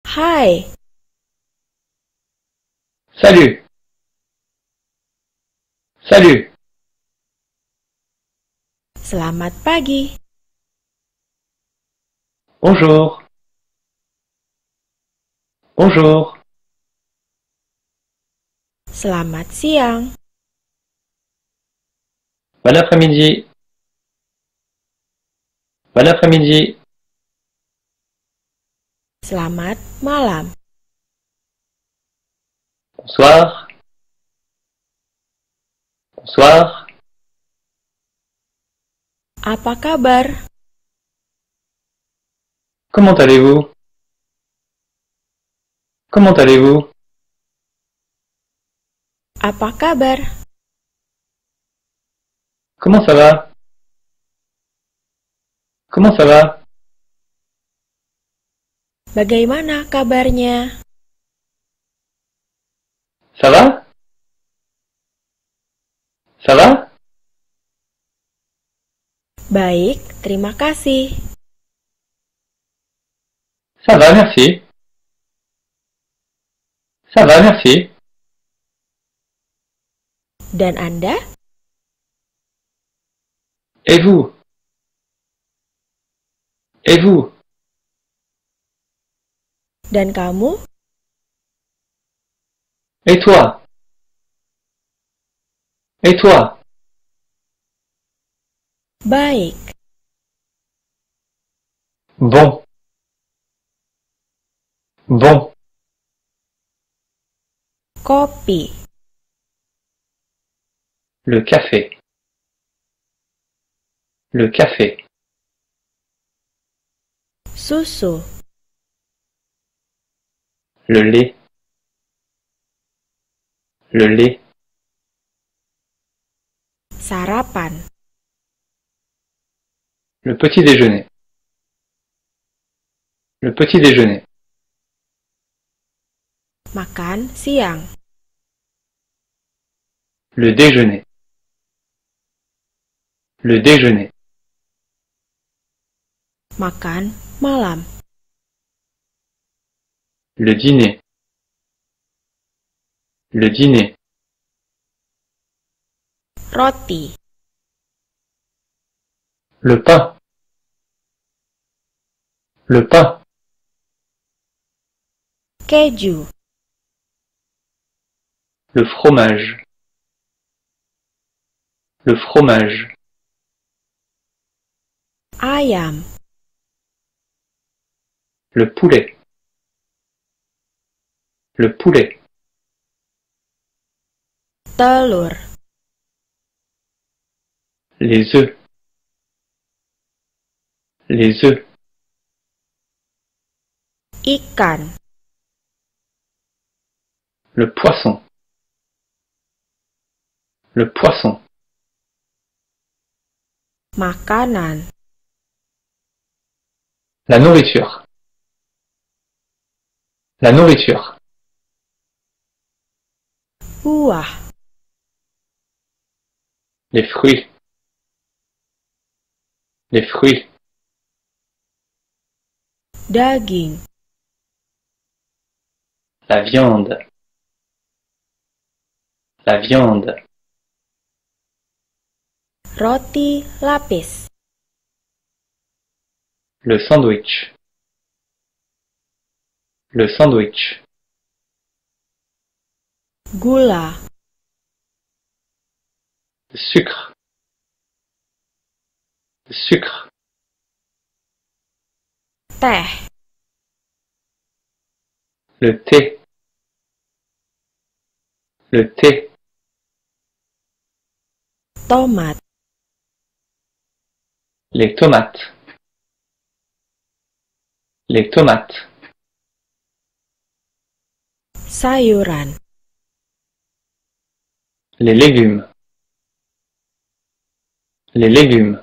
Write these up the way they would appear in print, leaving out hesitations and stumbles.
Hai, Salut! Salut! selamat pagi. Bonjour! Bonjour! Selamat siang. Bon après-midi! Bon après-midi! Selamat malam. Bonsoir! Bonsoir! Apa kabar? Comment allez-vous? Comment allez-vous? Apa kabar? Comment ça va? Comment ça va? Bagaimana kabarnya? Ça va? Ça va? Baik, terima kasih. Ça va, merci. Ça va, merci. Dan Anda? Et vous? Et vous? Dan kamu? Et toi? Et toi? Baik. Bon. Bon. Kopi. Le café. Le café. Susu. Le lait. Le lait. Sarapan. Le petit déjeuner. Le petit déjeuner. Makan siang. Le déjeuner. Le déjeuner. Makan malam. Le dîner. Le dîner. Roti. Le pain. Le pain. Keju. Le fromage. Le fromage. Ayam. Le poulet. Le poulet. Telur. Les œufs. Les œufs. Ikan. Le poisson. Le poisson. Makanan. La nourriture. La nourriture. Buah. Les fruits. Les fruits. Daging. La viande. La viande. Roti lapis. Le sandwich. Le sandwich. Gula. Le sucre. Le sucre. Teh. Le thé. Le thé. Tomat. Les tomates. Les tomates. Sayuran. Les légumes. Les légumes.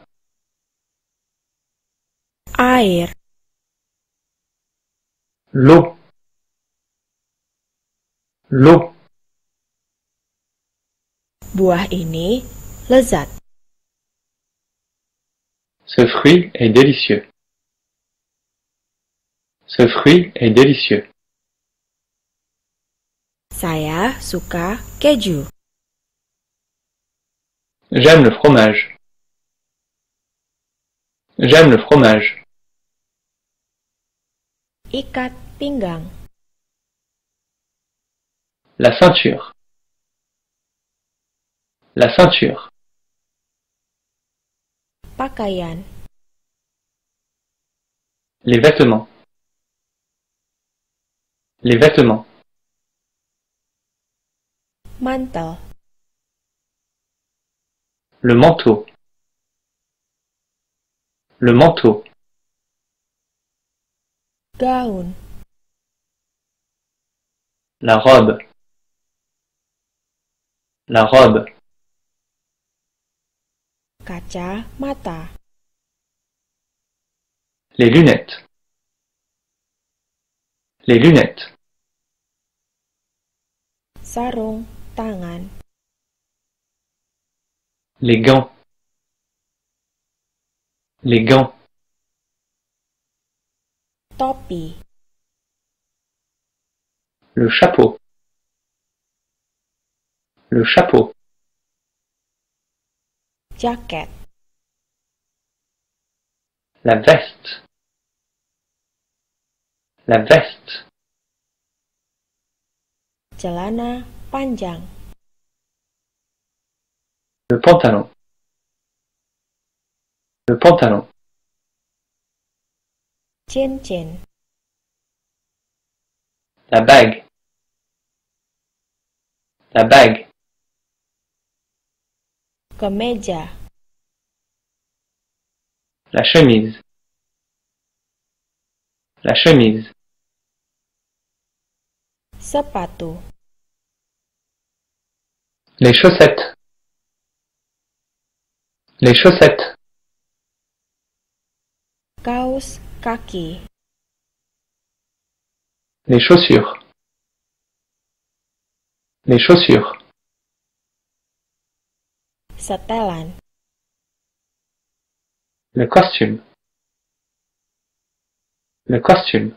Air. L'eau. L'eau. Buah ini lezat. Ce fruit est délicieux. Ce fruit est délicieux. Saya suka keju. J'aime le fromage. J'aime le fromage. Ikat pinggang. La ceinture. La ceinture. Pakaian. Les vêtements. Les vêtements. Mantel. Le manteau. Le manteau. Gaun. La robe. La robe. Kaca mata. Les lunettes. Les lunettes. Sarung tangan. Les gants. Les gants. Topi. Le chapeau. Le chapeau. Jaket. La veste. La veste. Celana panjang. Le pantalon. Le pantalon. Cincin. La bague. La bague. Kemeja. La chemise. La chemise. Sepatu. Les chaussettes. Les chaussettes. Kaus kaki. Les chaussures. Les chaussures. Setelan. Le costume. Le costume.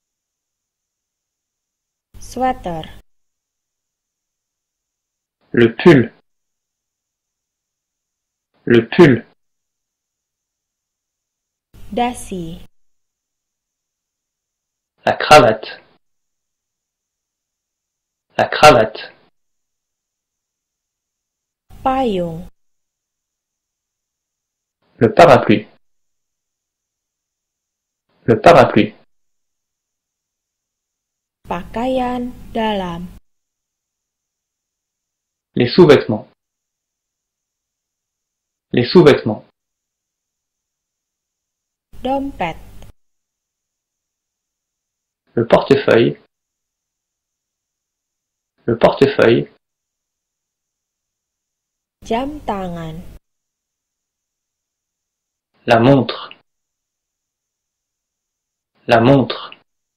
Sweater. Le pull. Le pull. Dasi. La cravate. La cravate. Payung. Le parapluie. Le parapluie. Pakaian dalam. Les sous-vêtements. Les sous-vêtements. Dompet. Le portefeuille. Le portefeuille. Jam tangan. La montre. La montre.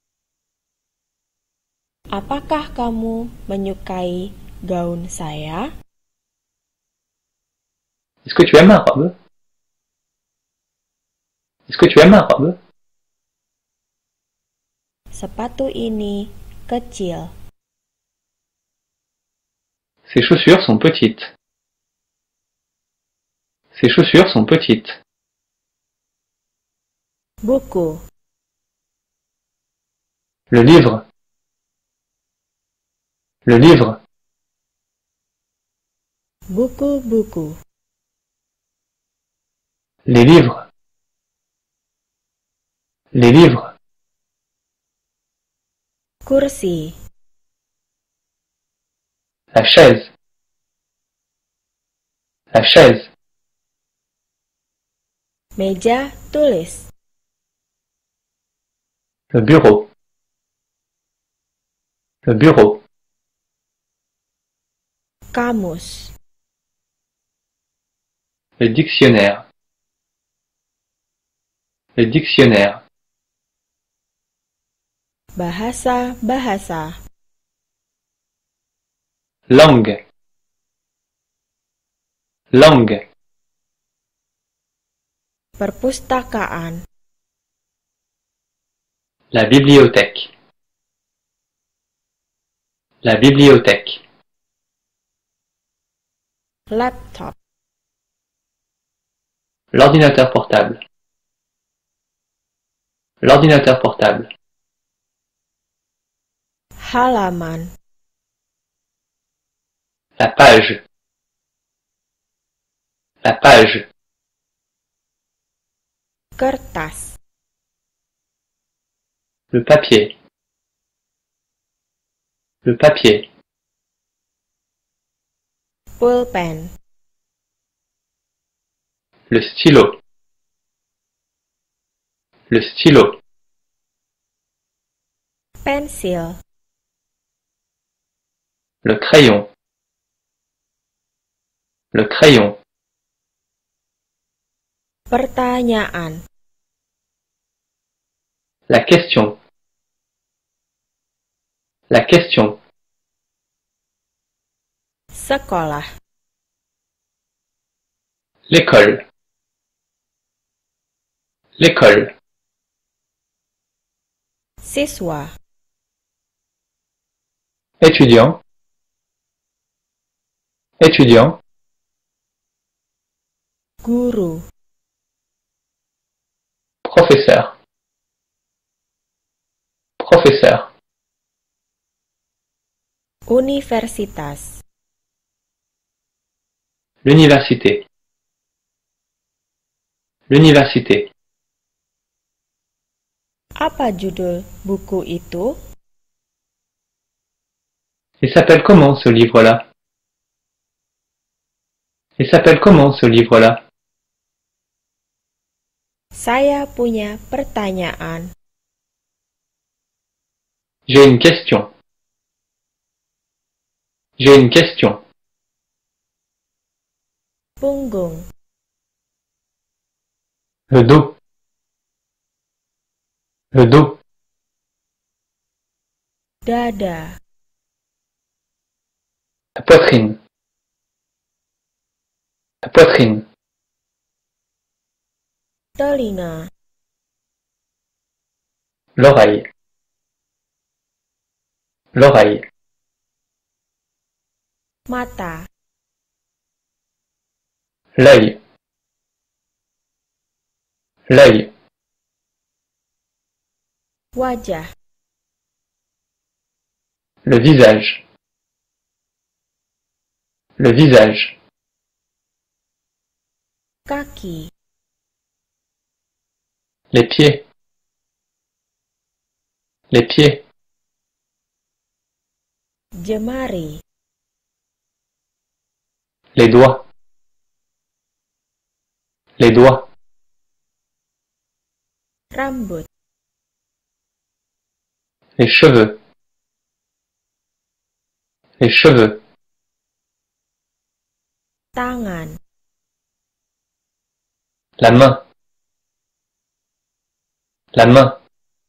Apakah kamu menyukai gaun saya? Est-ce que tu aimes ma robe? Est-ce que tu aimes ma robe? Sepatu ini kecil. Ces chaussures sont petites. Ces chaussures sont petites. Buku. Le livre. Le livre. Buku-buku. Les livres. Les livres. Kursi. La chaise. La chaise. Meja tulis. Le bureau. Le bureau. Kamus. Le dictionnaire. Le dictionnaire. Bahasa-bahasa. Langue. Langue. Perpustakaan. La bibliothèque. La bibliothèque. Laptop. L'ordinateur portable. L'ordinateur portable. Halaman. La page. La page. Kertas. Le papier. Le papier. Pulpen. Le stylo. Le stylo. Pensil. Le crayon. Le crayon. Pertanyaan. La question. La question. Sekolah. L'école. L'école. Siswa. Étudiant. Étudiant. Guru. Professeur. Professeur. Universitas. L'université. L'université. Apa judul buku itu? Il s'appelle comment ce livre-là? Il s'appelle comment ce livre-là? Saya punya pertanyaan. J'ai une question. J'ai une question. Punggung. Le dos. Le dos. Dada. La poitrine. La poitrine. Telinga. L'oreille. L'oreille. Mata. L'œil. L'œil. Wajah. Le visage. Le visage. Kaki. Les pieds. Les pieds. Jemari. Les doigts. Les doigts. Rambut. Les cheveux. Les cheveux. Tangan. La main. La main.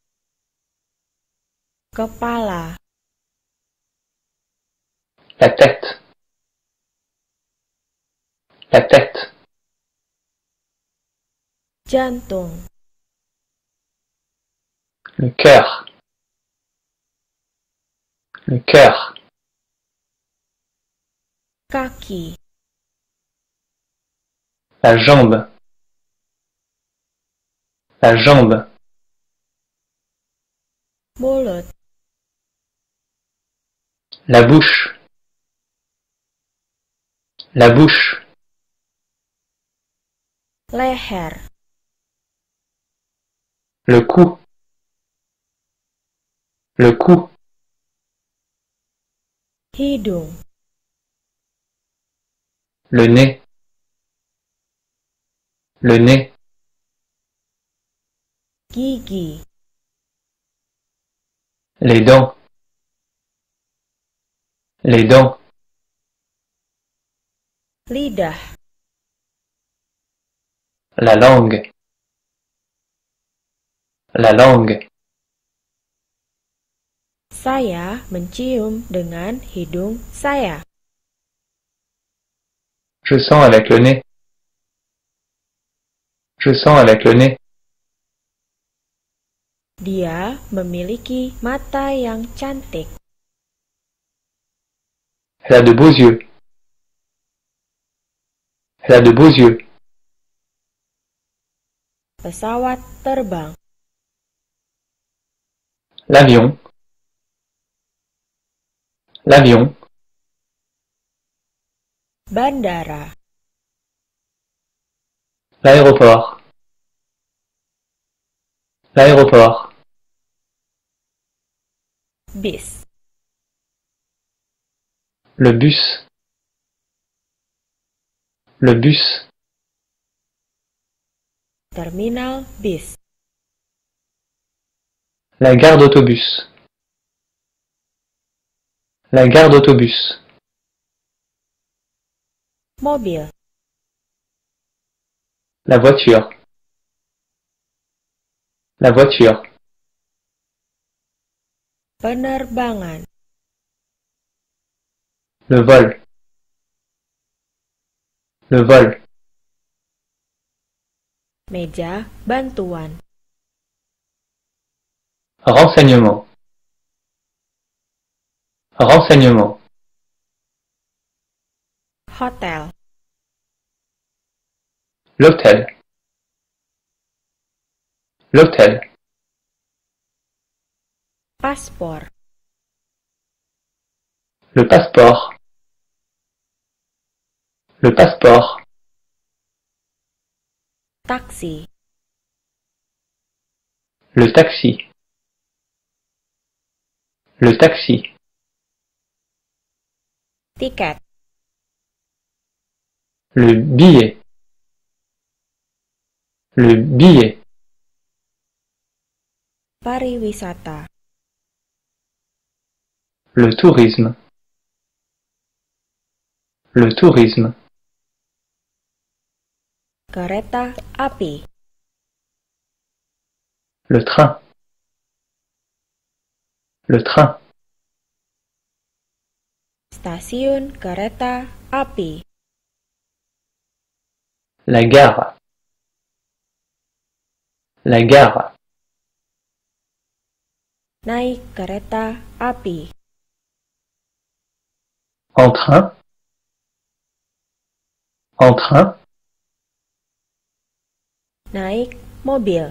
Kepala. La tête. La tête. Jantung. Le cœur. Le cœur. Kaki. La jambe. La jambe. Mulut. La bouche. La bouche. Leher. Le cou. Le cou. Hidung. Le nez. Le nez. Gigi. Les dents. Les dents. Lidah. La langue. La langue. Saya mencium dengan hidung saya. Je sens avec le nez. Je sens avec le nez. Dia memiliki mata yang cantik. Elle a de beaux yeux. Elle a de beaux yeux. Pesawat terbang. L'avion. L'avion. Bandara. L'aéroport. L'aéroport. Bis. Le bus. Le bus. Terminal bis. La gare d'autobus. La gare d'autobus. Mobil. La voiture. La voiture. Penerbangan. Le vol. Le vol. Meja bantuan. Renseignement. Renseignement. Hotel. L'hôtel. L'hôtel. Paspor. Le passeport. Le passeport. Taksi. Le taxi. Le taxi. Tiket. Le billet. Le billet. Pariwisata. Le tourisme. Le tourisme. Kereta api. Le train. Le train. Stasiun kereta api. La gare. La gare. Naik kereta api. En train. En train. Naik mobil.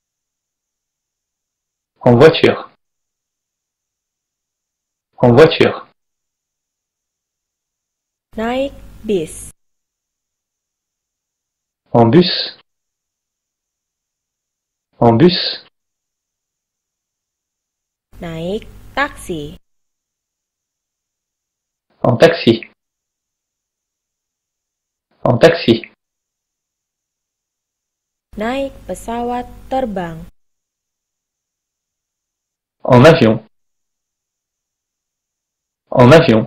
En voiture. En voiture. Naik bis. En bus. En bus. Naik taksi. En taxi. En taxi. Naik pesawat terbang. En avion. En avion.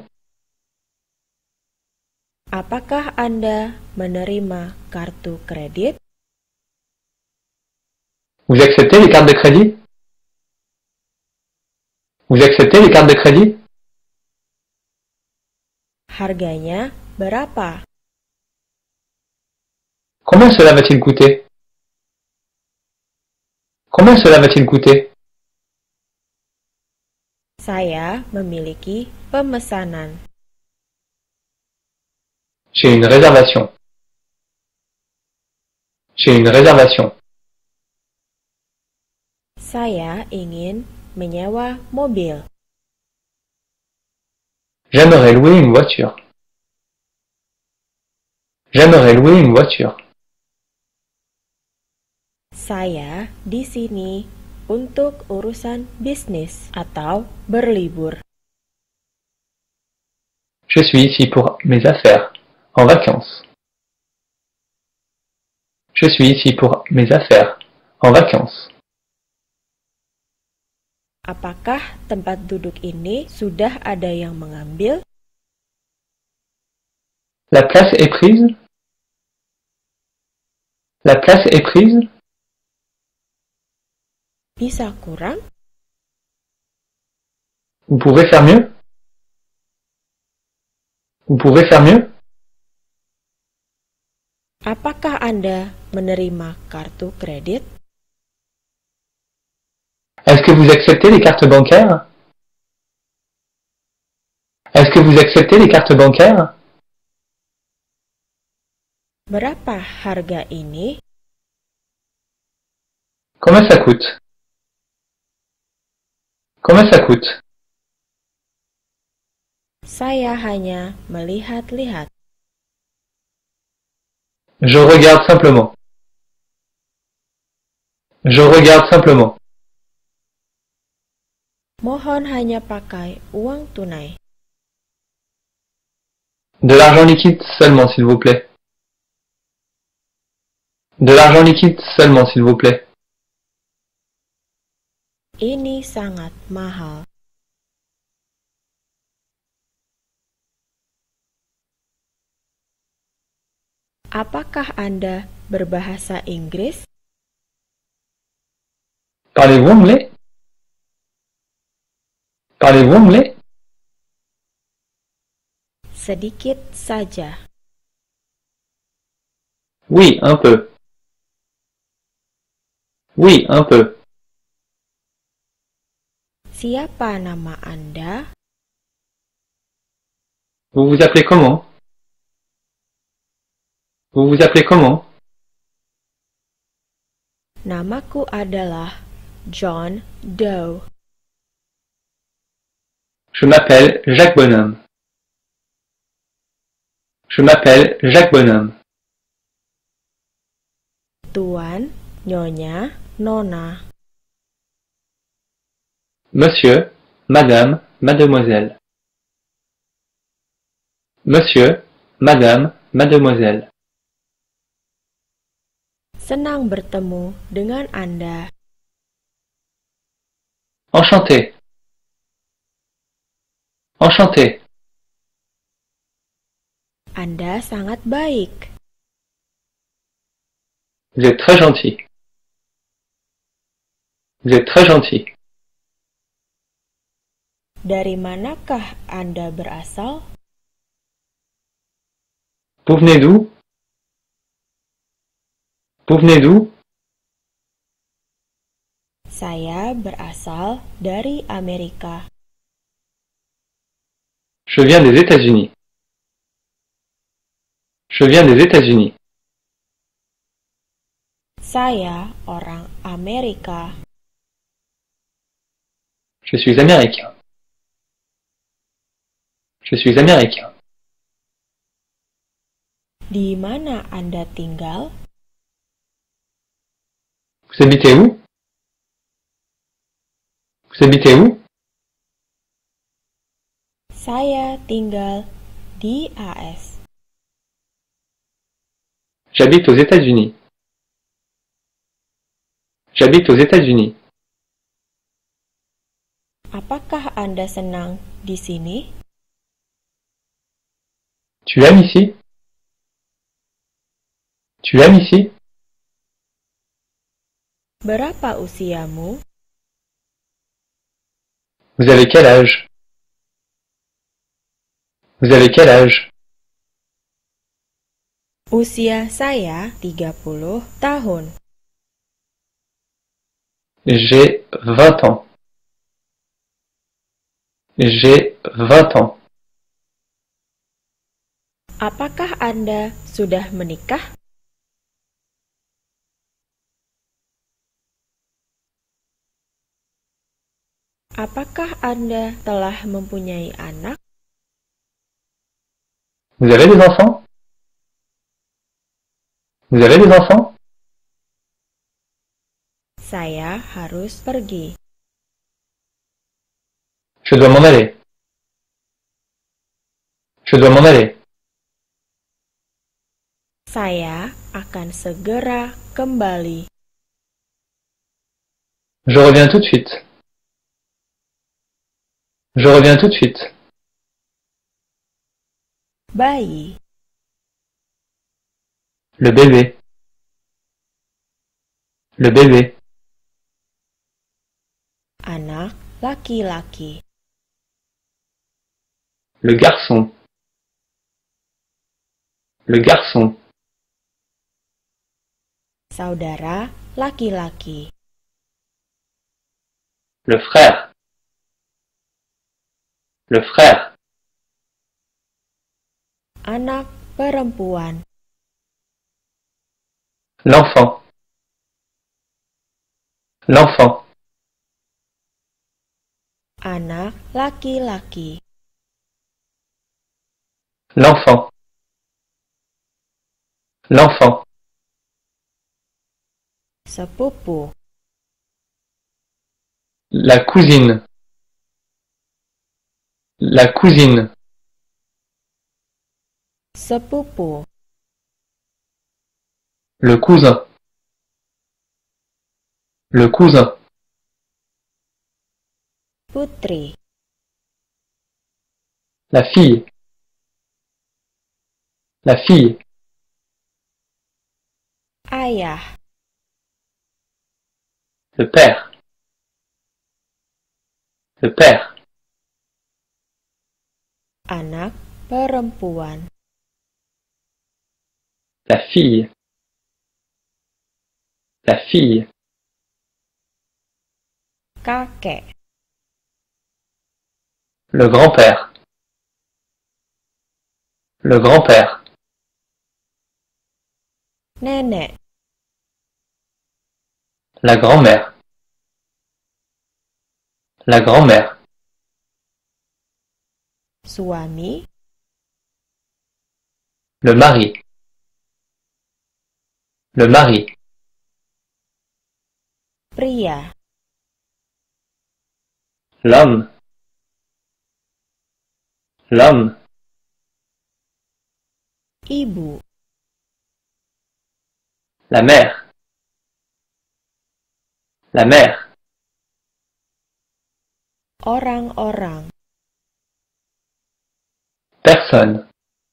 Apakah Anda menerima kartu kredit? Vous acceptez les cartes de crédit? Vous acceptez les cartes de crédit? Harganya berapa? Combien cela va-t-il coûter? Combien cela va-t-il coûter? Saya memiliki pemesanan. J'ai une réservation. J'ai une réservation. Saya ingin menyewa mobil. J'aimerais louer une voiture. J'aimerais louer une voiture. Saya di sini untuk urusan bisnis atau berlibur. Je suis ici pour mes affaires, en vacances. Je suis ici pour mes affaires, en vacances. Apakah tempat duduk ini sudah ada yang mengambil? La place est prise? La place est prise? Bisa kurang? Vous pouvez faire mieux? Vous pouvez faire mieux? Apakah Anda menerima kartu kredit? Est-ce que vous acceptez les cartes bancaires? Est-ce que vous acceptez les cartes bancaires? Berapa harga ini? Combien ça coûte? Combien ça coûte? Saya hanya melihat-lihat. Je regarde simplement. Je regarde simplement. Mohon hanya pakai uang tunai. De l'argent liquide seulement, s'il vous plaît. De l'argent liquide seulement, s'il vous plaît. Ini sangat mahal. Apakah Anda berbahasa Inggris? Parlez-vous anglais? Parlez-vous anglais? Sedikit saja. Oui, un peu. Oui, un peu. Siapa nama Anda? Vous vous appelez comment? Vous vous appelez comment? Namaku adalah John Doe. Je m'appelle Jacques Bonhomme. Je m'appelle Jacques Bonhomme. Tuan, Nyonya, Nona. Monsieur, Madame, Mademoiselle. Monsieur, Madame, Mademoiselle. Senang bertemu dengan Anda. Enchanté. Enchanté. Anda sangat baik. Vous êtes très gentil. Vous êtes très gentil. Dari manakah Anda berasal? Vous venez d'où? Vous venez d'où? Saya berasal dari Amerika. Je viens des États-Unis. Je viens des États-Unis. Saya orang Amerika. Je suis américain. Je suis américain. Di mana Anda tinggal? Vous habitez où? Vous habitez où? Saya tinggal di AS. J'habite aux États-Unis. J'habite aux États-Unis. Apakah Anda senang di sini? Tu aimes ici? Tu aimes ici? Berapa usiamu? Vous avez quel âge? Vous avez quel âge? Usia saya 30 tahun. J'ai 20 ans. J'ai 20 ans. Apakah Anda sudah menikah? Apakah Anda telah mempunyai anak? Vous avez des enfants? Vous avez des enfants? Saya harus pergi. Je dois m'en aller. Je dois m'en aller. Saya akan segera kembali. Je reviens tout de suite. Je reviens tout de suite. Bayi, Le bébé. Le bébé. anak laki-laki. Le garçon. Le garçon. Saudara laki-laki. Le frère. Le frère. Anak perempuan. L'enfant. L'enfant. Anak laki-laki. L'enfant. L'enfant. Sepupu. La cousine. La cousine. Sepupu. Le cousin. Le cousin. Putri. La fille. La fille. Ayah. Le père. Le père. Anak perempuan. La fille. La fille. Kakek. Le grand-père. Le grand-père. Nenek. La grand-mère. La grand-mère. Suami. Le mari. Le mari. Pria. L'homme. L'homme. Ibu. La mère. La mère. Orang-orang. Personne.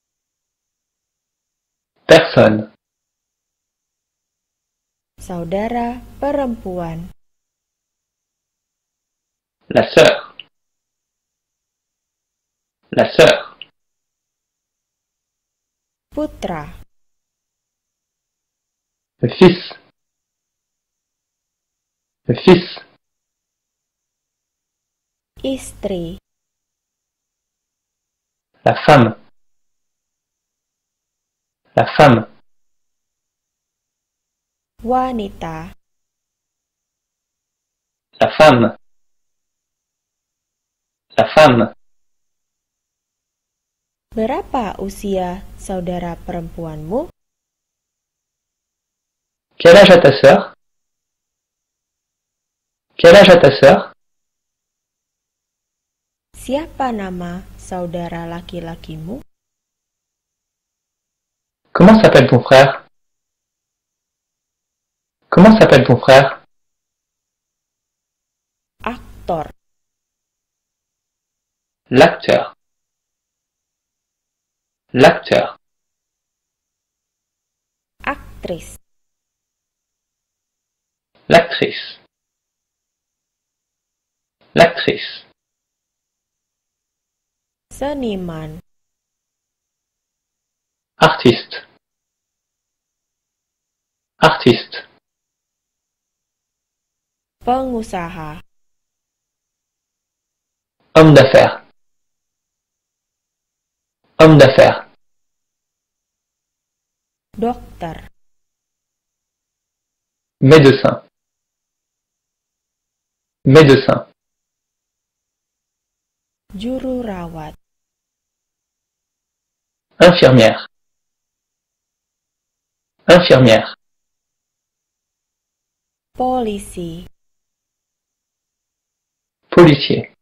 Personne. Saudara perempuan. La sœur. La sœur. Putra. Le fils. Le fils. Istri. La femme. La femme. Wanita. La femme. La femme. Berapa usia saudara perempuanmu? Quel âge a ta sœur? Quel âge a ta sœur? Siapa nama saudara laki-lakimu? Comment s'appelle ton frère? Comment s'appelle ton frère? Aktor. L'acteur. L'acteur. Aktris. L'actrice. L'actrice. Seniman. Artiste. Artiste. Pengusaha. Homme d'affaires. Homme d'affaires. Dokter. Médecin. Médecin. Juru rawat. Infirmière. Infirmière. Polisi. Policier.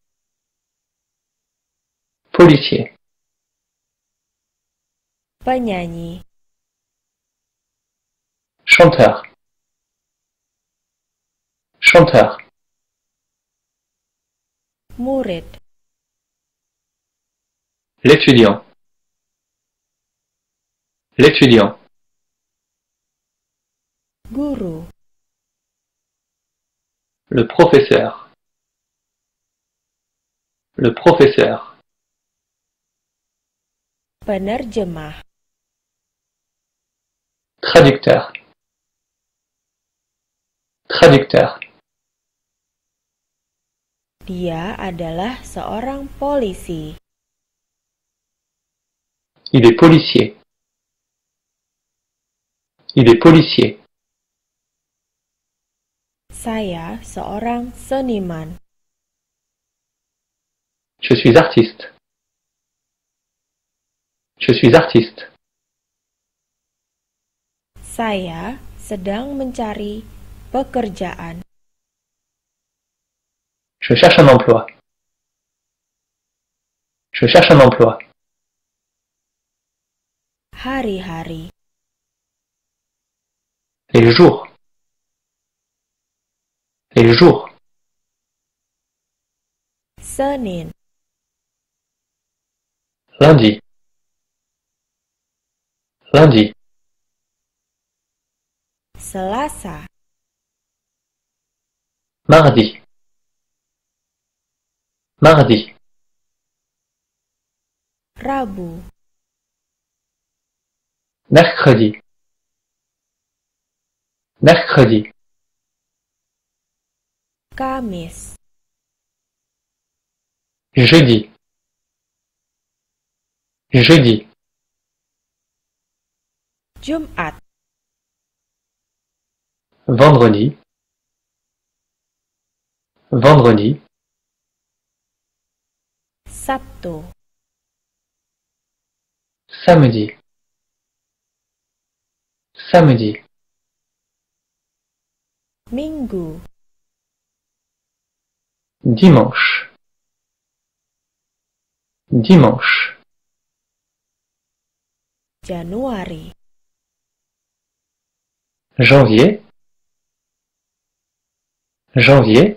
Policier. Penyanyi. Chanteur. Chanteur. Murid. L'étudiant. L'étudiant. Guru. Le professeur. Le professeur. Penerjemah. Traducteur. Traducteur. Dia adalah seorang polisi. Il est policier. Il est policier. Saya seorang seniman. Je suis artiste. Je suis artiste. Saya sedang mencari pekerjaan. Je cherche un emploi. Je cherche un emploi. Hari-hari. Les jours. Les jours. Senin. Lundi. Lundi. Selasa. Mardi. Mardi. Rabu. Mercredi. Mercredi. Kamis. Jeudi. Jeudi. Jumat. Vendredi. Vendredi. Sabtu. Samedi. Samedi. Minggu. Dimanche. Dimanche. Januari. Janvier. Janvier.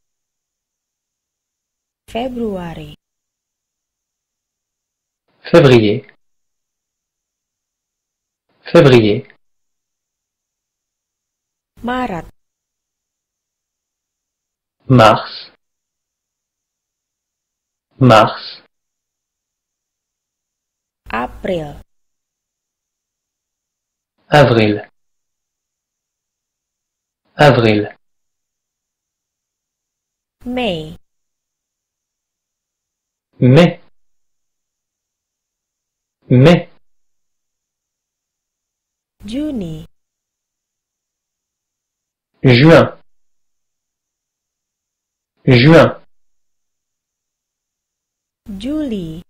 Februari. Février. Février. Maret. Mars. Mars. April. Avril. Avril. Mei. Mai. Mai. Juni. Juin. Juin. Juli.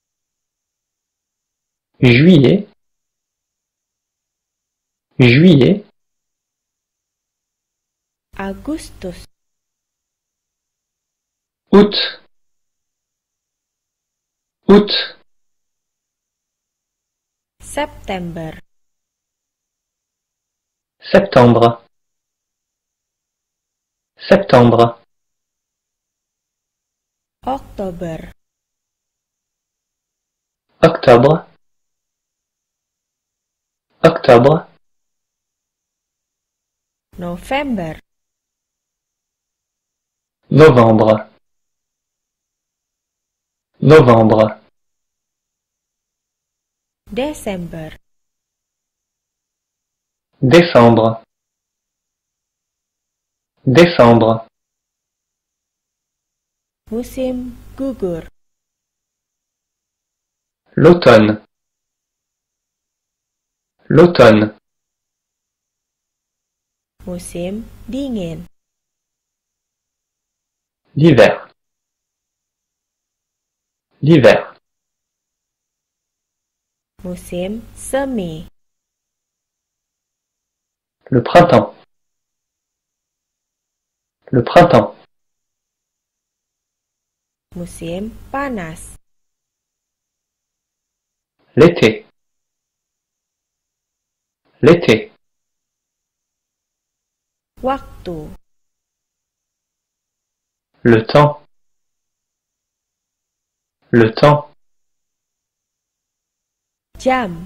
Juillet. Juillet. Agustus. Août. Août. September. Septembre. Septembre. Oktober. Octobre. Octobre. November. Novembre. Novembre. Desember. Décembre. Décembre. Musim gugur. L'automne. L'automne. Musim dingin. L'hiver. L'hiver. Musim semi. Le printemps. Le printemps. Musim panas. L'été. L'été. Waktu. Le temps. Le temps. Jam.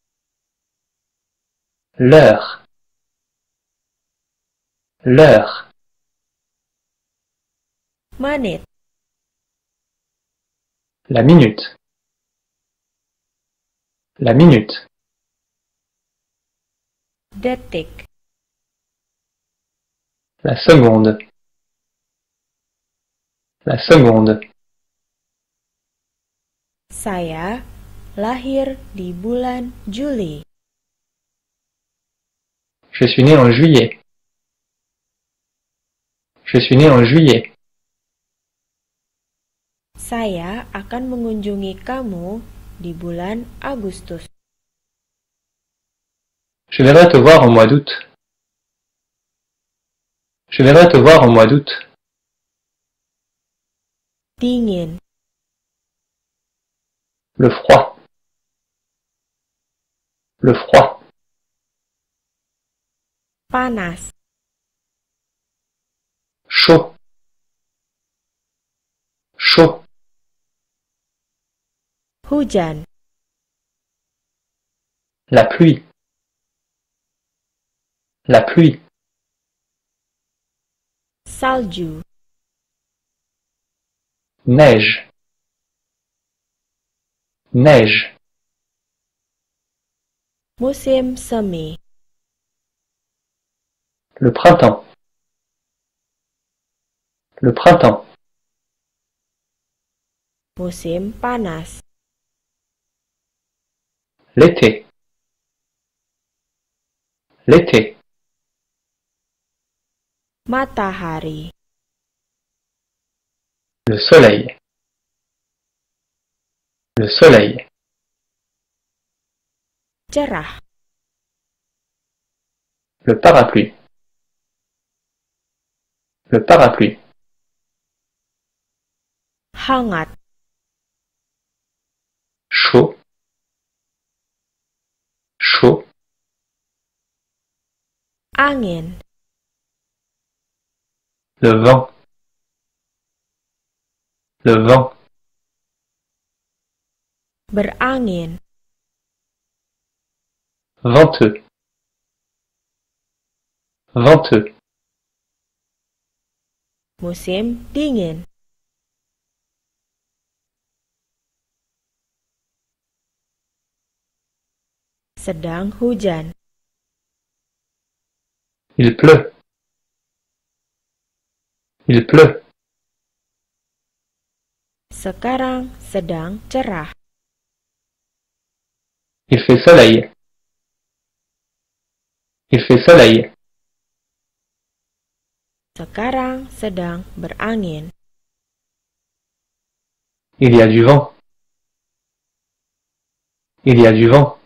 L'heure. L'heure. Menit. La minute. La minute. Detik. La seconde. La seconde. Saya lahir di bulan Juli. Je suis né en juillet. Je suis né en juillet. Saya akan mengunjungi kamu di bulan Agustus. Je viendrai te voir au mois d'août. Je viendrai te voir au mois d'août. Dingin, Le froid. Le froid. panas, Chaud. Chaud. hujan, La pluie. La pluie. salju, Neige. Neige. musim semi, Le printemps. Le printemps. musim panas, L'été. L'été. matahari, Le soleil. Le soleil. cerah, Le parapluie. Le parapluie. hangat, Chaud. Chaud. angin, Le vent. Le vent. berangin, Venteux. Venteux. musim dingin, sedang hujan, Il pleut. Il pleut. sekarang sedang cerah, Il fait soleil. Il fait soleil. sekarang sedang berangin, Il y a du vent. Il y a du vent.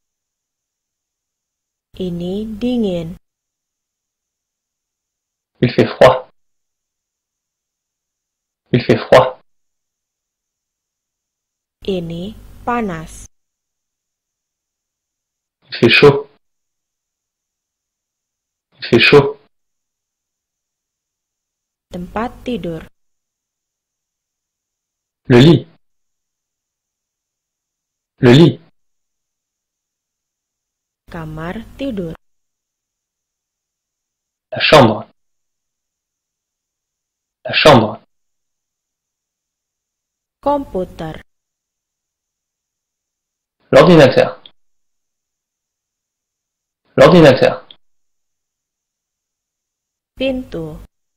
ini dingin, Il fait froid. Il fait froid. ini panas, Il fait chaud. Il fait chaud. tempat tidur, Le lit. Le lit. kamar tidur, La chambre. La chambre. komputer, L'ordinateur. L'ordinateur. pintu,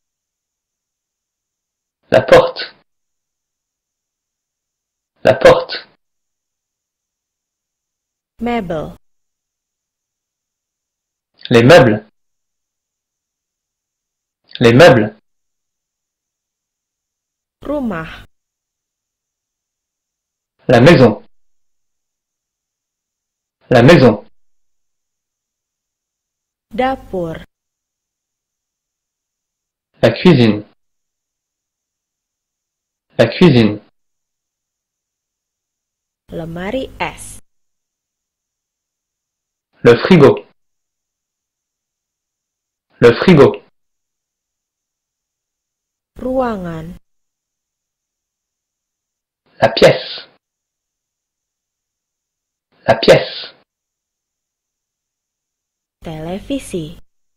La porte. La porte. mebel, Les meubles. Les meubles. rumah, La maison. La maison. dapur, La cuisine. La cuisine. lemari es, Le frigo. Le frigo. ruangan, La pièce. La pièce. televisi,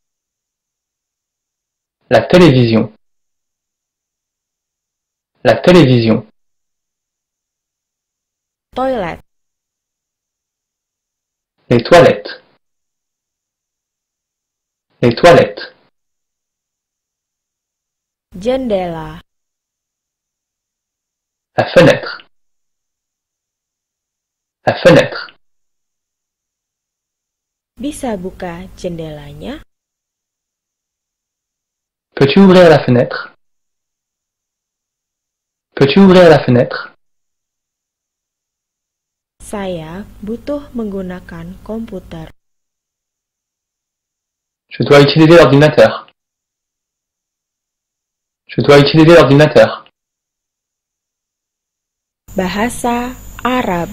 La télévision. La télévision. toilet, Les toilettes. Les toilettes. jendela, La fenêtre. La fenêtre. Bisa buka jendelanya? Peux-tu ouvrir la fenêtre? Peux-tu ouvrir la fenêtre? Saya butuh menggunakan komputer. Je dois utiliser l'ordinateur. Je dois utiliser l'ordinateur. Bahasa Arab.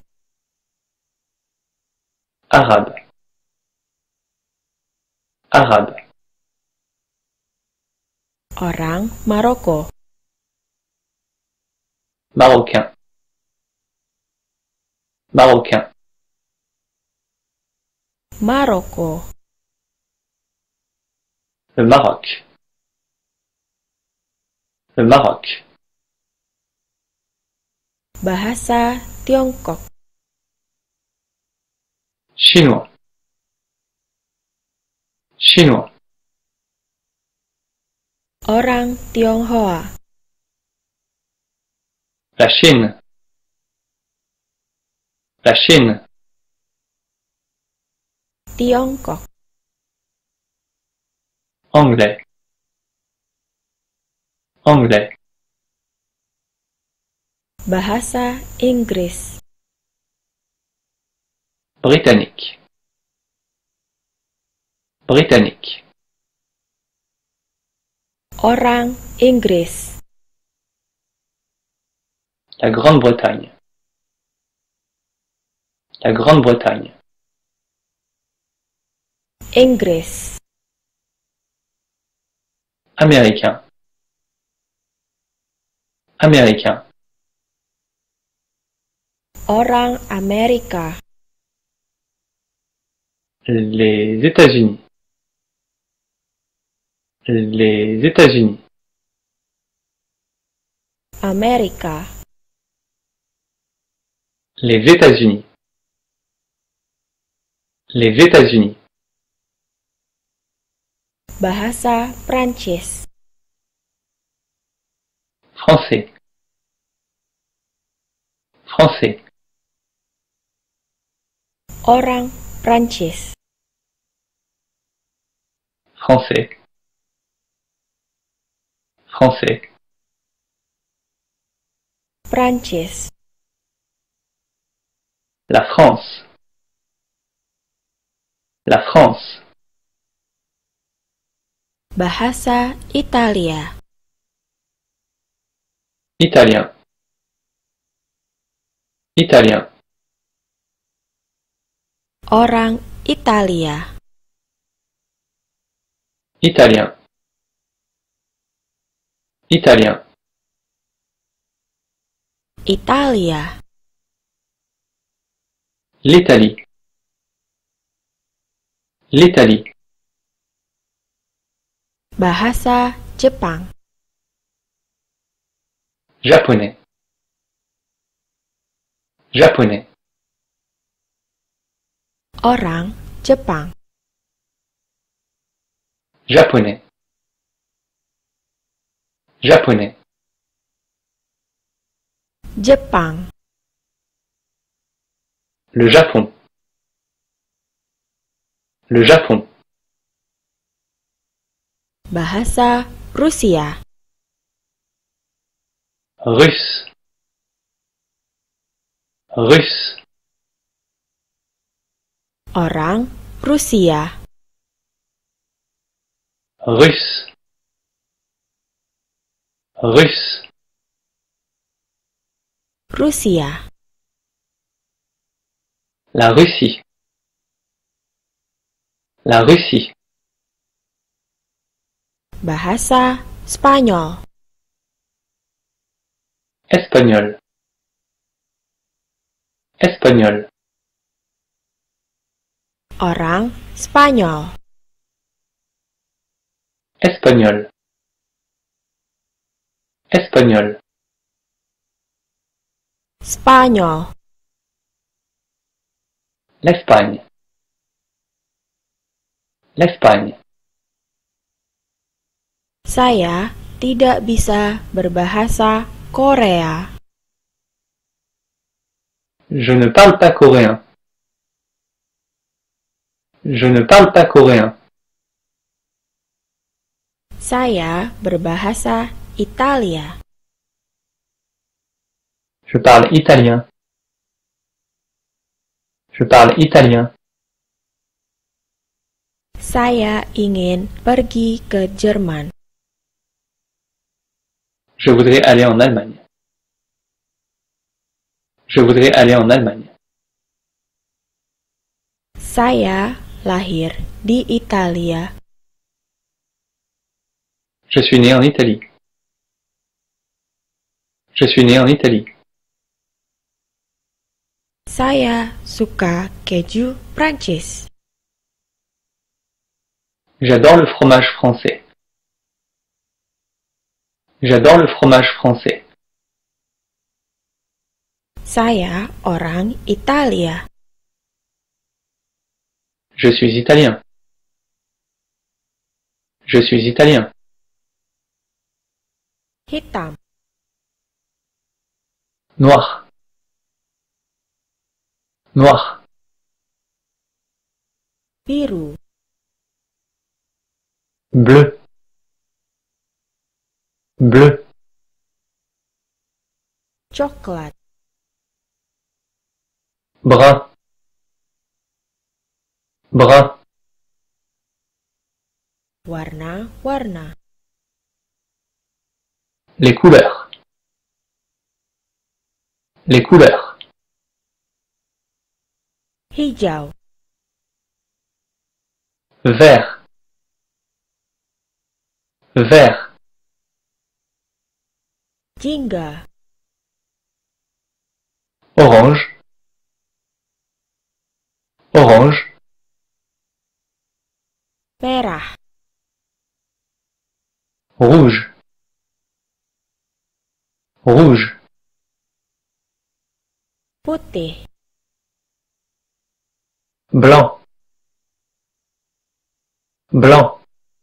Arabe. Arabe. Orang Maroko. Marocain. Marocain. Maroko. Le Maroc. Le Maroc. Bahasa Tiongkok. Chinois. Chinois. Orang Tionghoa. La Chine. La Chine. Tiongkok. Anglais. Anglais. Bahasa Inggris. Britannique. Britannique. Orang Inggris. La Grande-Bretagne. La Grande-Bretagne. Inggris. Américain. Américain. Orang Amerika. Les États-Unis. Les États-Unis. Amerika. Les États-Unis. Les États-Unis. Bahasa Prancis. Français. Français. Orang Prancis. Français. Français. Prancis. La France. La France. Bahasa Italia. Italien. Italien. Orang Italia. Italien. Italien. Italia. L'Italie. L'Italie. Bahasa Jepang. Japonais. Japonais. Orang Jepang. Japonais. Japonais. Jepang. Le Japon. Le Japon. Bahasa Rusia. Russe. Russe. Orang Rusia. Russe. Russe. Rusia. La Russie. La Russie. Bahasa Spanyol. Espagnol. Espagnol. Orang Spanyol. Espagnol. Espagnol. Spanyol. L'Espagne. L'Espagne. Saya tidak bisa berbahasa Korea. Je ne parle pas coréen. Je ne parle pas coréen. Saya berbahasa Italia. Je parle italien. Je parle italien. Saya ingin pergi ke Jerman. Je voudrais aller en Allemagne. Je voudrais aller en Allemagne. Saya lahir di Italia. Je suis né en Italie. Je suis né en Italie. Saya suka keju Prancis. J'adore le fromage français. J'adore le fromage français. Saya orang Italia. Je suis italien. Je suis italien. Hitam. Noir. Noir. Biru. Bleu. Bleu. Coklat. Brun. Brun. Warna-warna. Les couleurs. Les couleurs. Hijau. Vert. Vert. Jingga. Orange. Orange. Merah. Rouge. Rouge. Putih. Blanc. Blanc.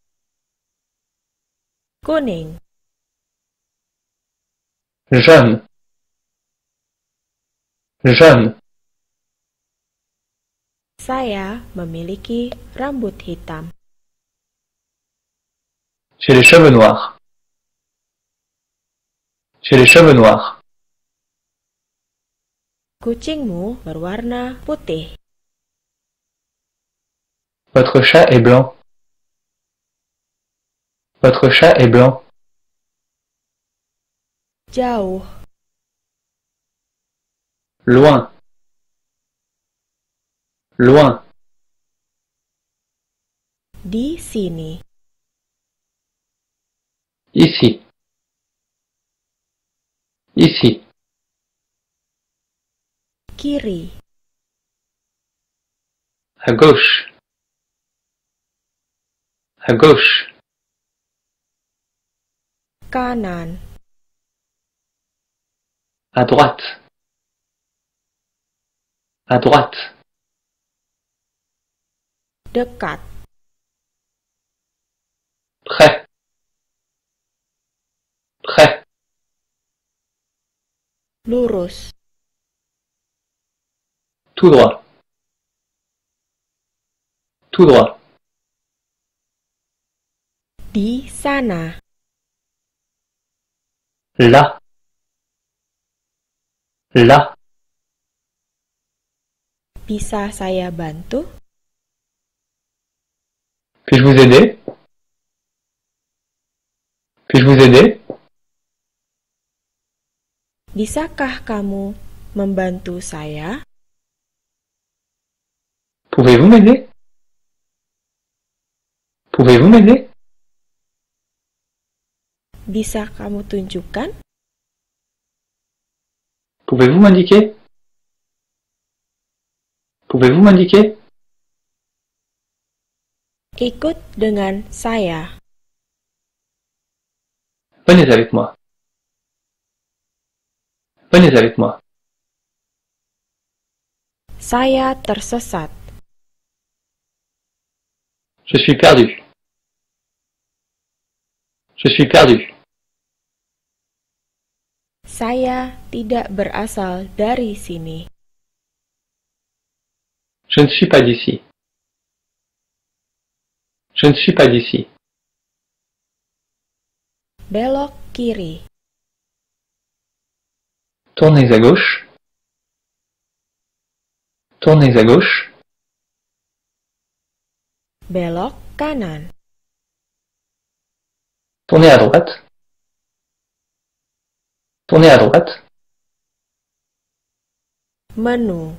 Kuning. Jaune. Jaune. Saya memiliki rambut hitam. J'ai les cheveux noirs. J'ai les cheveux noirs. Kucingmu berwarna putih. Votre chat est blanc. Votre chat est blanc. Jauh. Loin. Loin. Di sini. Ici. Ici. Kiri. À gauche. À gauche. Kanan. À droite. À droite. Dekat. Près. Près. Lurus. Tout droit. Tout droit. Di sana. Là. Là. Bisa saya bantu? Puis-je vous aider? Puis-je vous aider? Bisakah kamu membantu saya? Pouvez-vous m'aider? Pouvez-vous m'aider? Bisa kamu tunjukkan? Pouvez-vous m'indiquer? Pouvez-vous m'indiquer? Ikut dengan saya. Venez avec moi. Venez avec moi. Saya tersesat. Je suis perdu. Je suis perdu. Saya tidak berasal dari sini. Je ne suis pas d'ici. Je ne suis pas d'ici. Belok kiri. Tournez à gauche. Tournez à gauche. Belok kanan. Tournez à droite. Tournez à droite. Menu.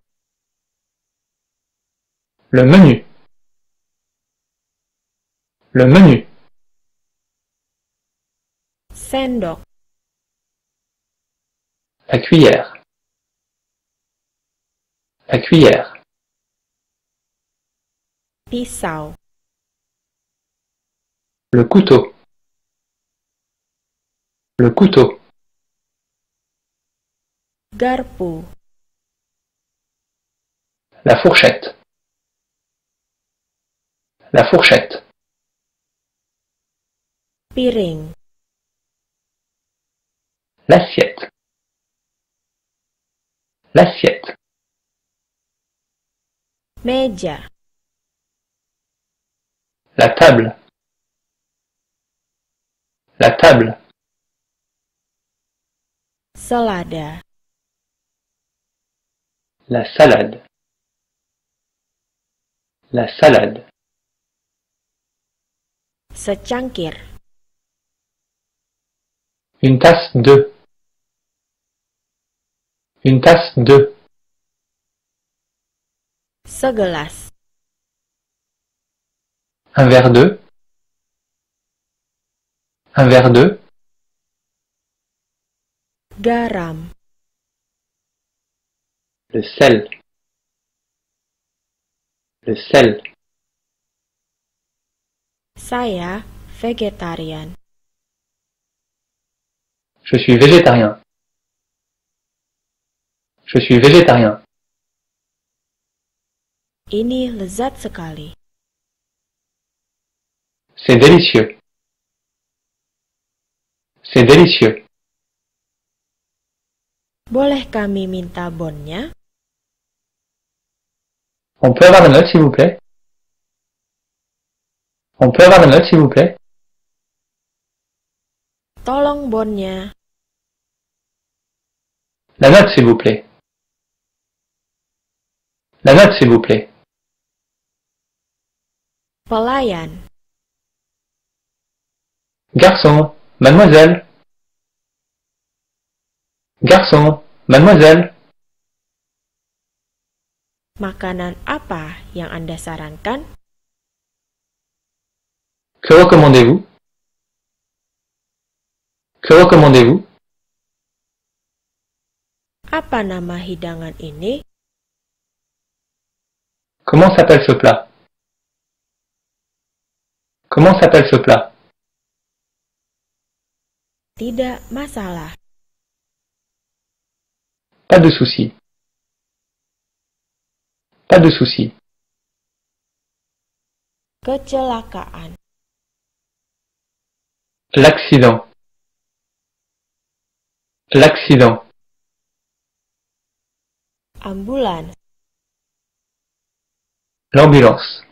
Le menu. Le menu. Sendok. La cuillère. La cuillère. Pisau. Le couteau. Le couteau. Garpu. La fourchette. La fourchette. Piring. L'assiette. L'assiette. Meja. La table. La table. Selada. La salade. La salade. Secangkir. Une tasse d'œuf. Une tasse d'œuf. Segelas. Un verre d'œuf. Un verre d'œuf. Garam. Le sel. Le sel. Saya vegetarian. Je suis végétarien. Je suis végétarien. Ini lezat sekali. C'est délicieux. C'est délicieux. Boleh kami minta bonnya? On peut avoir la note, s'il vous plaît? On peut avoir la note, s'il vous plaît? Tolong bonnya. La note, s'il vous plaît. La note, s'il vous plaît. Pelayan. Garçon, mademoiselle. Garçon, mademoiselle. Makanan apa yang Anda sarankan? Que recommandez-vous? Que recommandez-vous? Apa nama hidangan ini? Comment s'appelle ce plat? Comment s'appelle ce plat? Tidak masalah. Pas de souci. Pas de souci. Kecelakaan. L'accident. L'accident. Ambulans. L'ambulance.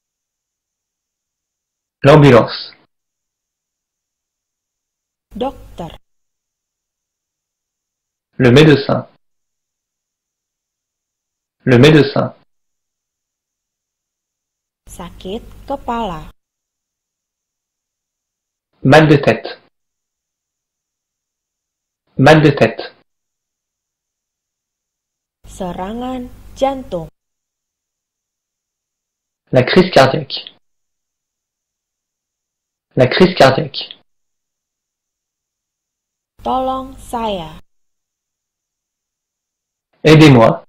L'ambulance. Dokter. Le médecin. Le médecin. Sakit kepala. Mal de tête. Mal de tête. Serangan jantung. La crise cardiaque. La crise cardiaque. Tolong saya. Aidez-moi.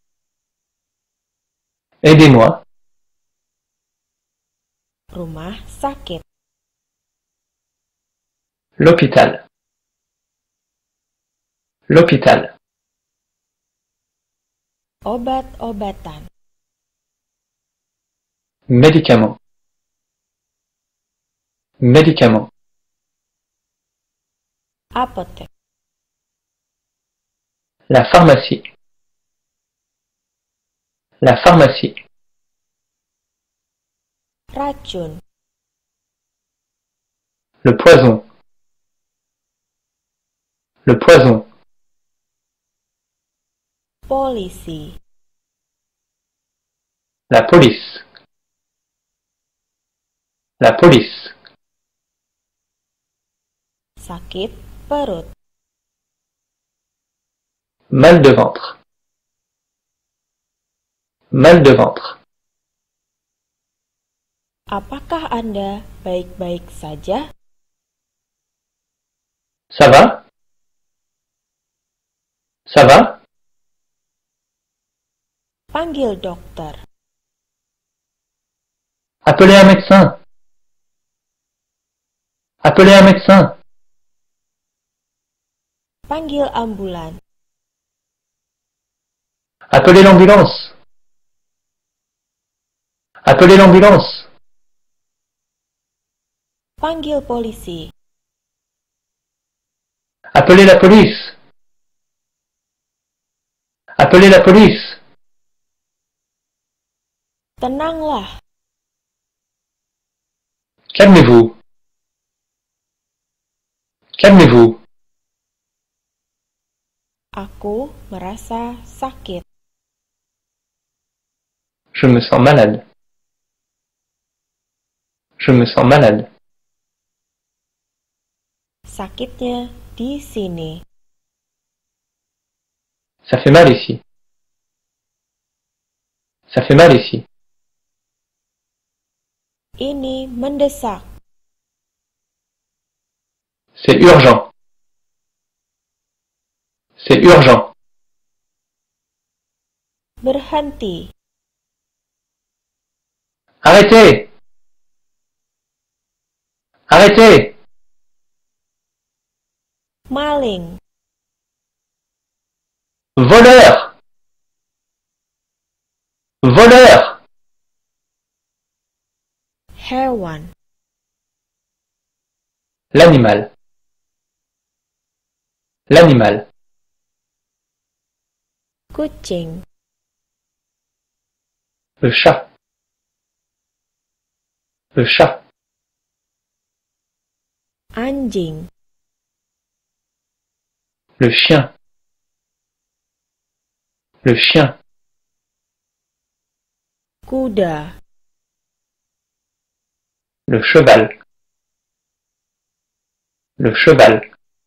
Aidez-moi. Rumah sakit. L'hôpital. L'hôpital. Obat-obatan. Médicament. Médicament. Apotek. La pharmacie. La pharmacie. Racun. Le poison. Le poison. Polisi. La police. La police. Sakit perut. Mal de ventre. Mal de ventre. Apakah Anda baik-baik saja? Ça va? Ça va? Panggil dokter. Appelez un médecin. Appelez un médecin. Panggil ambulan. Appelez l'ambulance. Appelez l'ambulance. Panggil polisi. Appelez la police. Appelez la police. Tenanglah. Calmez-vous. Calmez-vous. Aku merasa sakit. Je me sens malade. Je me sens malade. Sakitnya di sini. Ça fait mal ici. Ça fait mal ici. Ini mendesak. C'est urgent. C'est urgent. Berhenti. Arrêtez! Arrêtez! Maling. Voleur! Voleur! Hewan. L'animal. L'animal. Kucing. Le chat. Le chat. Anjing. Le chien. Le chien. Kuda. Le cheval. Le cheval.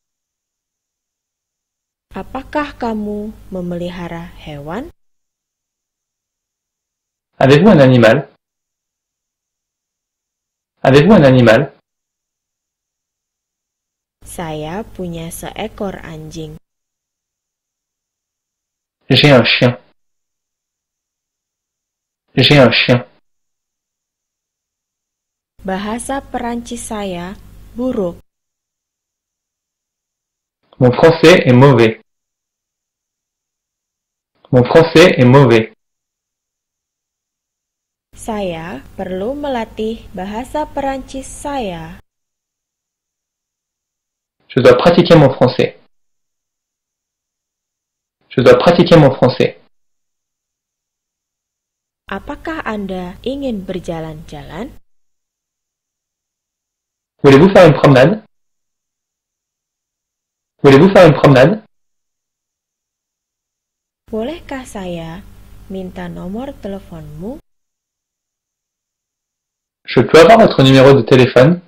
Apakah kamu memelihara hewan? Avez-vous un animal? Avez-vous un animal? Saya punya seekor anjing. J'ai un chien. J'ai un chien. Bahasa Perancis saya buruk. Mon français est mauvais. Mon français est mauvais. Saya perlu melatih bahasa Perancis saya. Je dois pratiquer mon français. Je dois pratiquer mon français. Apakah Anda ingin berjalan-jalan? Voulez-vous faire une promenade? Voulez-vous faire une promenade? Bolehkah saya minta nomor teleponmu? Je peux avoir votre numéro de téléphone?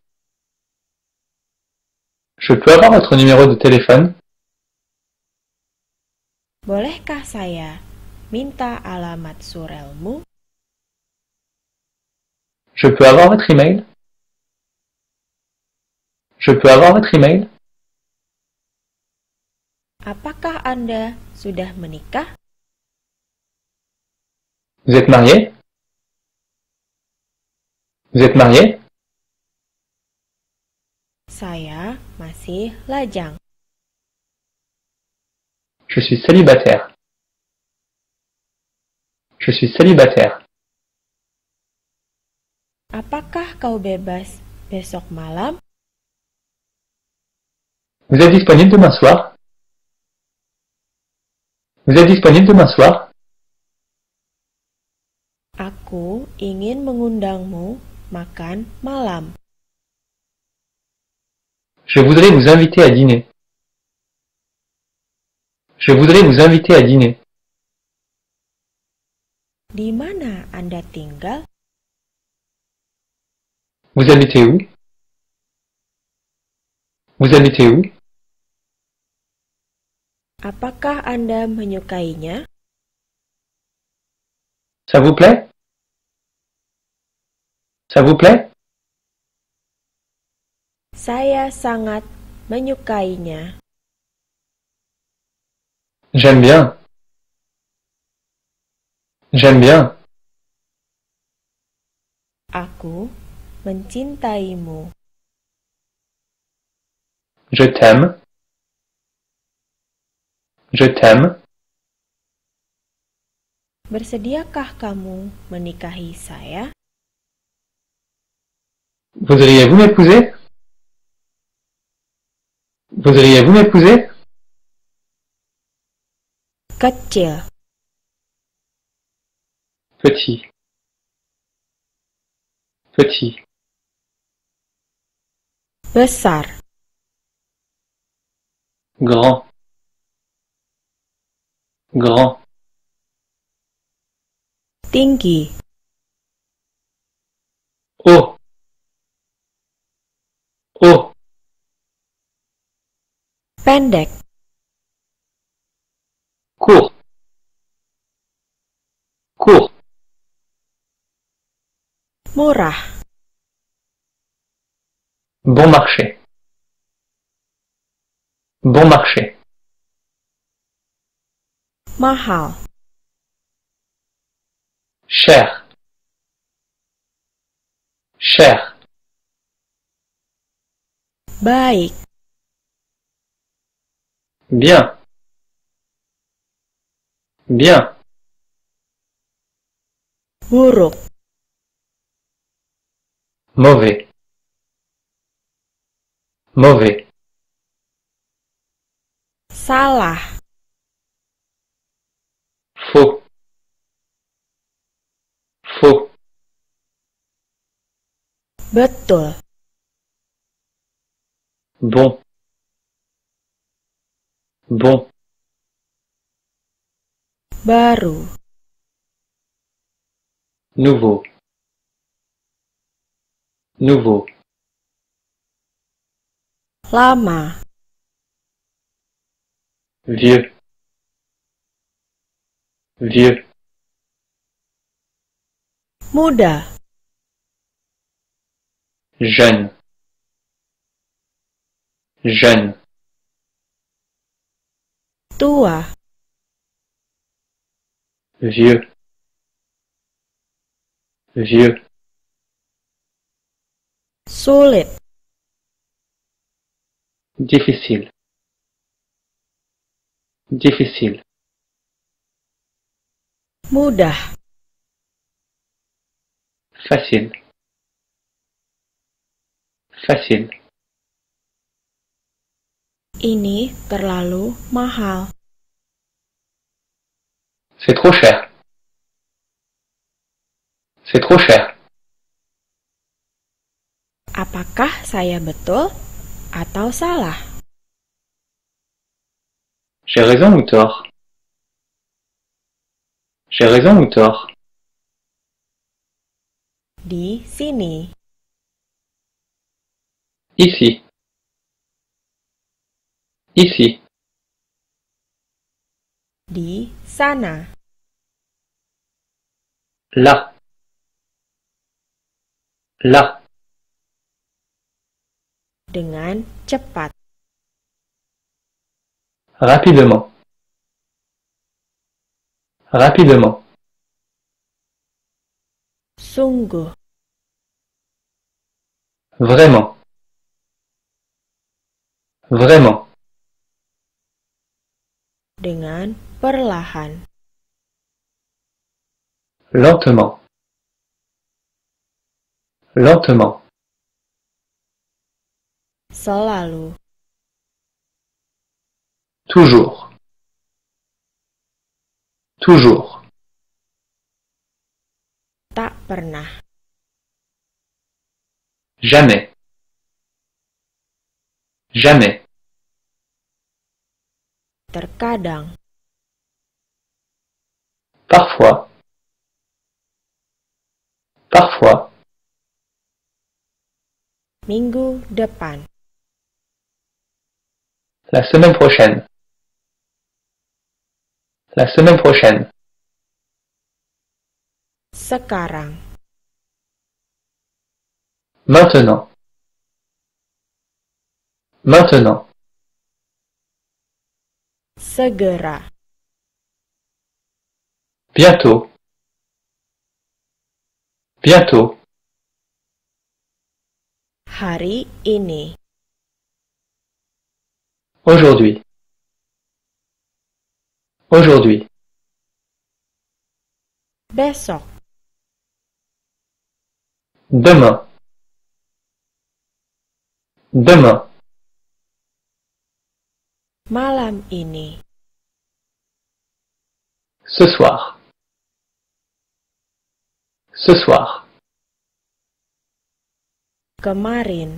Je peux avoir votre numéro de téléphone? Bolehkah saya minta alamat surelmu? Je peux avoir votre email? Je peux avoir votre email? Apakah Anda sudah menikah? Vous êtes marié? Vous êtes marié? Saya masih lajang. Je suis célibataire. Je suis célibataire. Apakah kau bebas besok malam? Vous êtes disponible demain soir? Vous êtes disponible demain soir? Aku ingin mengundangmu makan malam. Je voudrais vous inviter à dîner. Je voudrais vous inviter à dîner. Di mana Anda tinggal? Vous habitez où? Vous habitez où? Apakah Anda menyukainya? Ça vous plaît? Ça vous plaît? Saya sangat menyukainya. J'aime bien. J'aime bien. Aku mencintaimu. Je t'aime. Je t'aime. Bersediakah kamu menikahi saya? Voudriez-vous m'épouser? Voudriez-vous m'épouser? Kecil, Petit. Petit. besar, Grand. Grand. tinggi, Haut. Haut. pendek, Court. Court. murah, Bon marché. Bon marché. mahal, Cher. Cher. baik, Bien. Bien. buruk, Mauvais. Mauvais. salah, Faux. Faux. betul, Bon. Bon. baru, Nouveau. Nouveau. lama, Vieux. Vieux. muda, Jeune. Jeune. tua, Vieux. Vieux. sulit, Difficile. Difficile. mudah, Facile. Facile. ini terlalu mahal. C'est trop cher. C'est trop cher. Apakah saya betul atau salah? J'ai raison ou tort? J'ai raison ou tort? Di sini, Ici. Ici. di sana, Là. Là. dengan cepat, Rapidement. Rapidement. sungguh, Vraiment. Vraiment. dengan perlahan, Lentement. Lentement. selalu, Toujours. Toujours. Tak pernah. Jamais. Jamais. Terkadang. Parfois. Parfois. Minggu depan. La semaine prochaine. La semaine prochaine. Sekarang. Maintenant. Maintenant. Segera. Bientôt. Bientôt. Hari ini. Aujourd'hui. Aujourd'hui. Besok. Demain. Demain. Malam ini. Ce soir. Ce soir. Kemarin.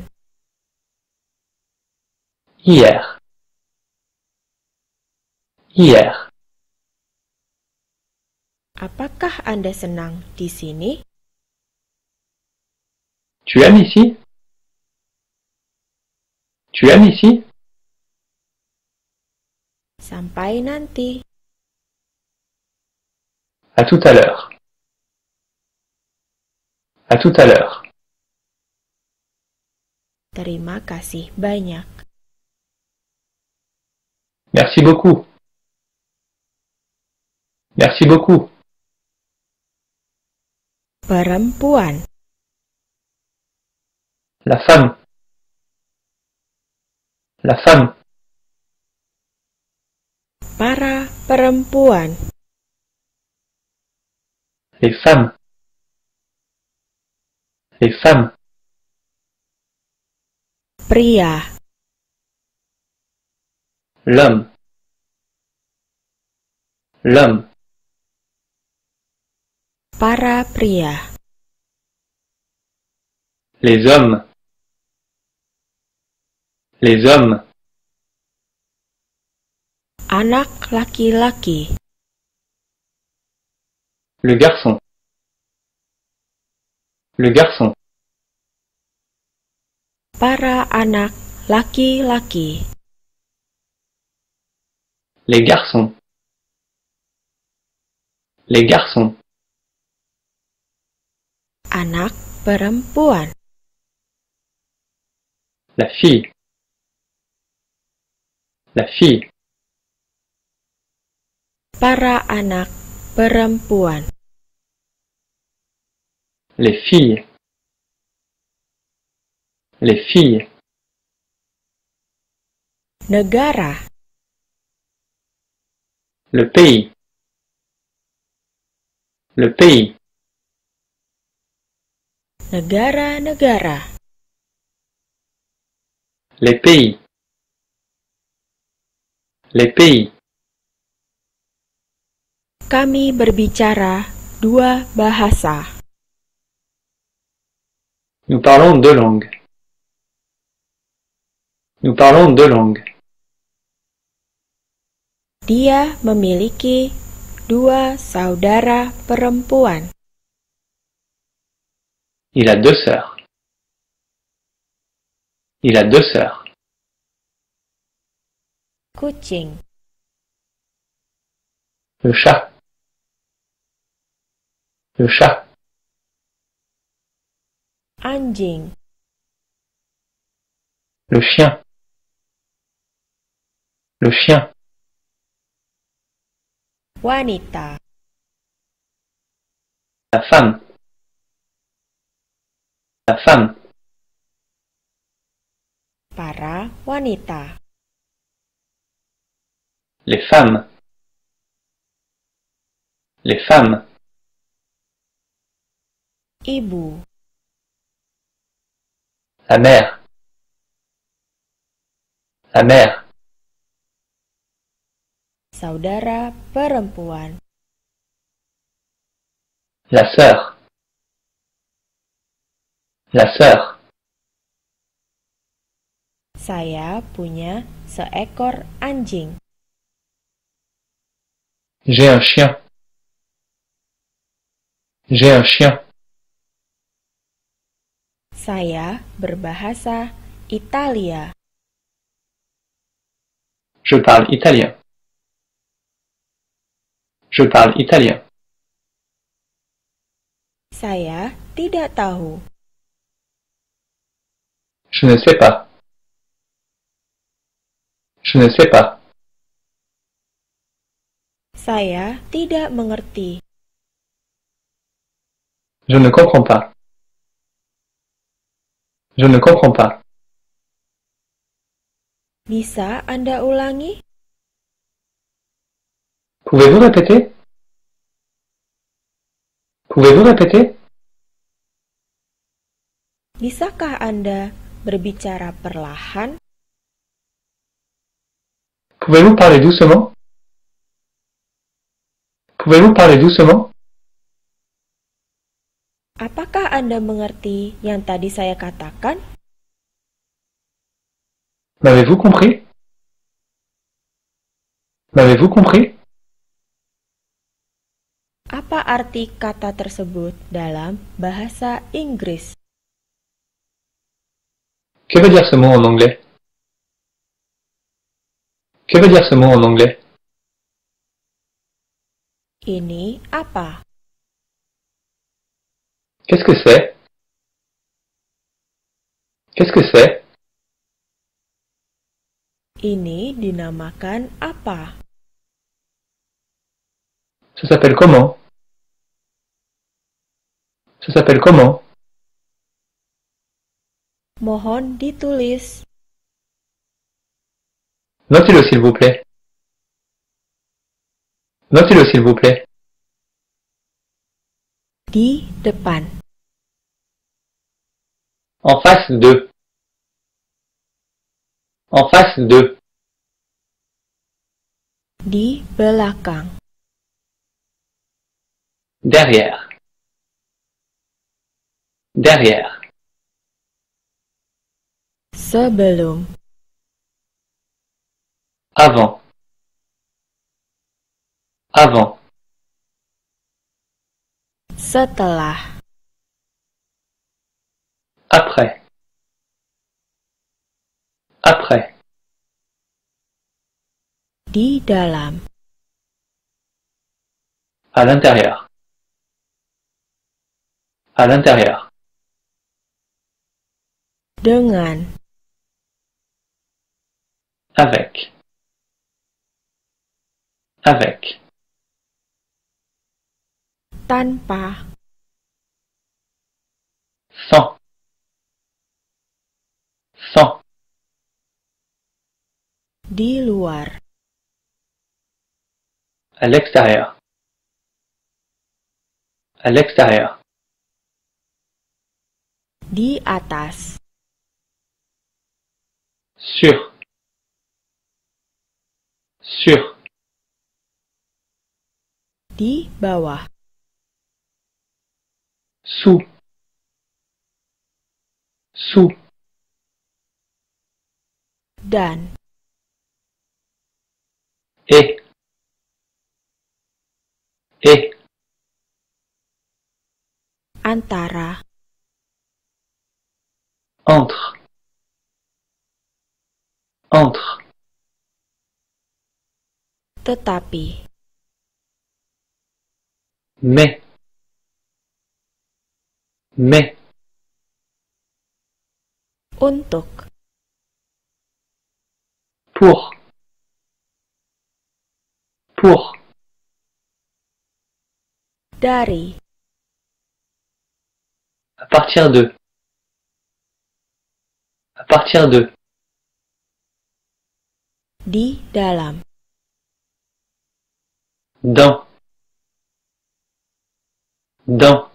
Hier. Hier. Apakah Anda senang di sini? Tu aimes ici? Tu aimes ici? Sampai nanti. À tout à l'heure. À tout à l'heure. Terima kasih banyak. Merci beaucoup. Merci beaucoup. Perempuan. La femme. La femme. Para perempuan. Les femmes. Les femmes. Pria. L'homme. L'homme. Para pria. Les hommes. Les hommes. Anak laki-laki. Le garçon. Le garçon. Para anak laki-laki. Les garçons. Les garçons. Anak perempuan. La fille. La fille. Para anak perempuan. Les filles. Les filles. Negara. Le pays. Le pays. Negara-negara. Les pays. Les pays. Kami berbicara dua bahasa. Nous parlons deux langues. Nous parlons deux langues. Dia memiliki dua saudara perempuan. Il a deux sœurs. Il a deux sœurs. Kucing. Le chat. Le chat. Anjing. Le chien. Le chien. Wanita. La femme. La femme. Para wanita. Les femmes. Les femmes. Ibu. La mère. La mère. Saudara perempuan. La sœur. La sœur. Saya punya seekor anjing. J'ai un chien. J'ai un chien. Saya berbahasa Italia. Je parle italien. Je parle italien. Saya tidak tahu. Je ne sais pas. Je ne sais pas. Saya tidak mengerti. Je ne comprends pas. Je ne comprends pas. Bisa Anda ulangi? Pouvez-vous répéter? Pouvez-vous répéter? Bisakah Anda berbicara perlahan? Pouvez-vous parler doucement? Pouvez-vous parler doucement? Apakah Anda mengerti yang tadi saya katakan? M'avez-vous compris? M'avez-vous compris? Apa arti kata tersebut dalam bahasa Inggris? Que veut dire ce mot en anglais? Que veut dire ce mot en anglais? Ini apa? Qu'est-ce que c'est? Qu'est-ce que c'est? Ini dinamakan apa? Ça s'appelle comment? Ça s'appelle comment? Mohon ditulis. Notez-le s'il vous plaît. Notez-le s'il vous plaît. Di depan. En face de. En face de. Di belakang. Derrière. Derrière. Sebelum. Avant. Avant. Setelah. Après. Après. Di dalam. À l'intérieur. À l'intérieur. Dengan. Avec. Avec. Tanpa. Sans. Sans. Di luar. À l'extérieur. À l'extérieur. Di atas. Sur. Sur. Di bawah. Sous. Sous. Dan. Et. Et. Antara. Entre. Entre. Tetapi. Mais. Mais. Untuk. Pour. Pour. Dari. À partir de. À partir de. Di dalam. Dans. Dans.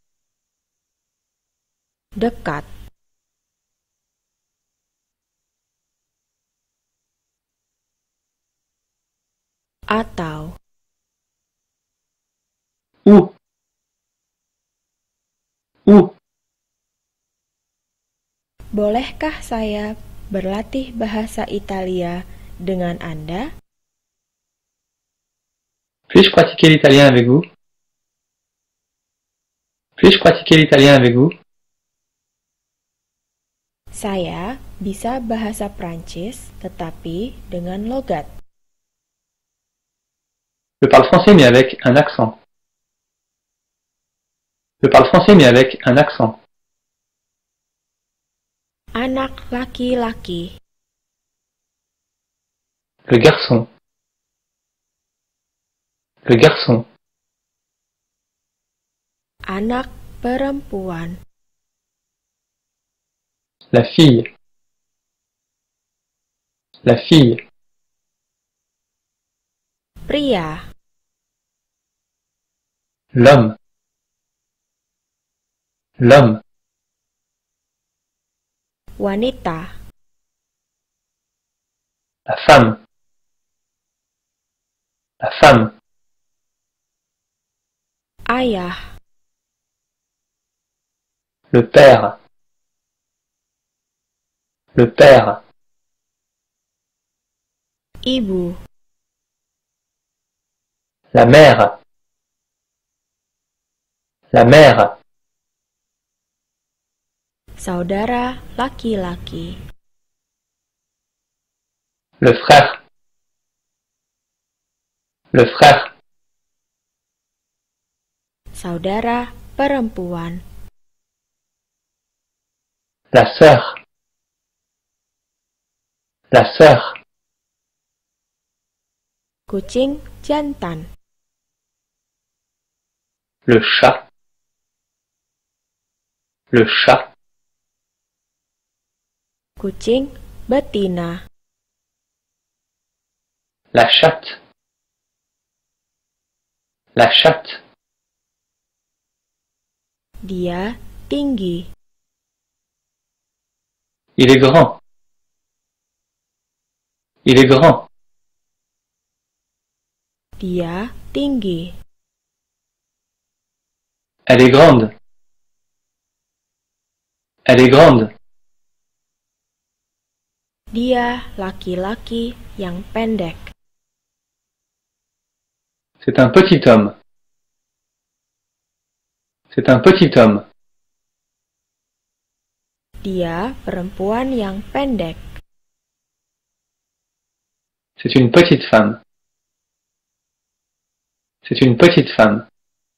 Dekat. Atau. Où. Où. Bolehkah saya berlatih bahasa Italia dengan Anda? Puis-je pratiquer l'italien avec vous? Puis-je pratiquer l'italien avec vous? Saya bisa bahasa Prancis, tetapi dengan logat. Je parle français mais avec un accent. Je parle français mais avec un accent. Anak laki-laki. Le garçon. Le garçon. Anak perempuan. La fille. La fille. Pria. L'homme. L'homme. Wanita. La femme. La femme. Ayah. Le père. Le père. Ibu. La mère. La mère. Saudara laki-laki. Le frère. Le frère. Saudara perempuan. La sœur. La sœur. Kucing jantan. Le chat. Le chat. Kucing betina. La chatte. La chatte. Dia tinggi. Il est grand. Il est grand. Dia tinggi. Elle est grande. Elle est grande. Dia laki-laki yang pendek. C'est un petit homme. C'est un petit homme. Dia perempuan yang pendek. C'est une petite femme. C'est une petite femme.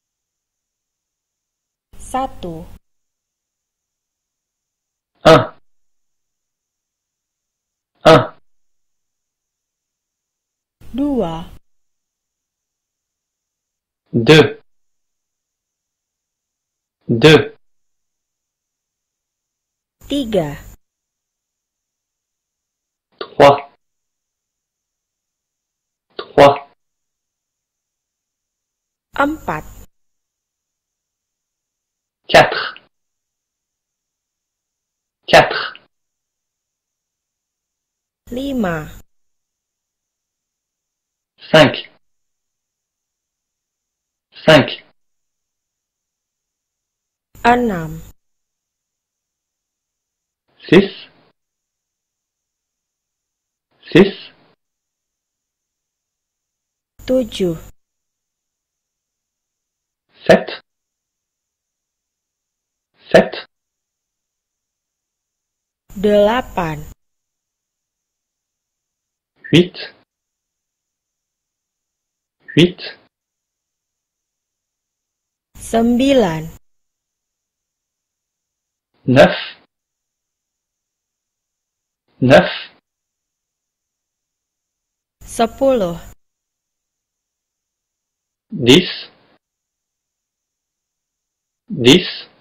1. Un. Un. 2. Deux. Deux. 3. Trois. Trois. 4. Quatre. Quatre. 5. Cinq. Cinq. 6. Six. Six. 7. Sept. Sept. 8. Huit. Huit. 9. Neuf. Neuf. 10. Dix. Dix.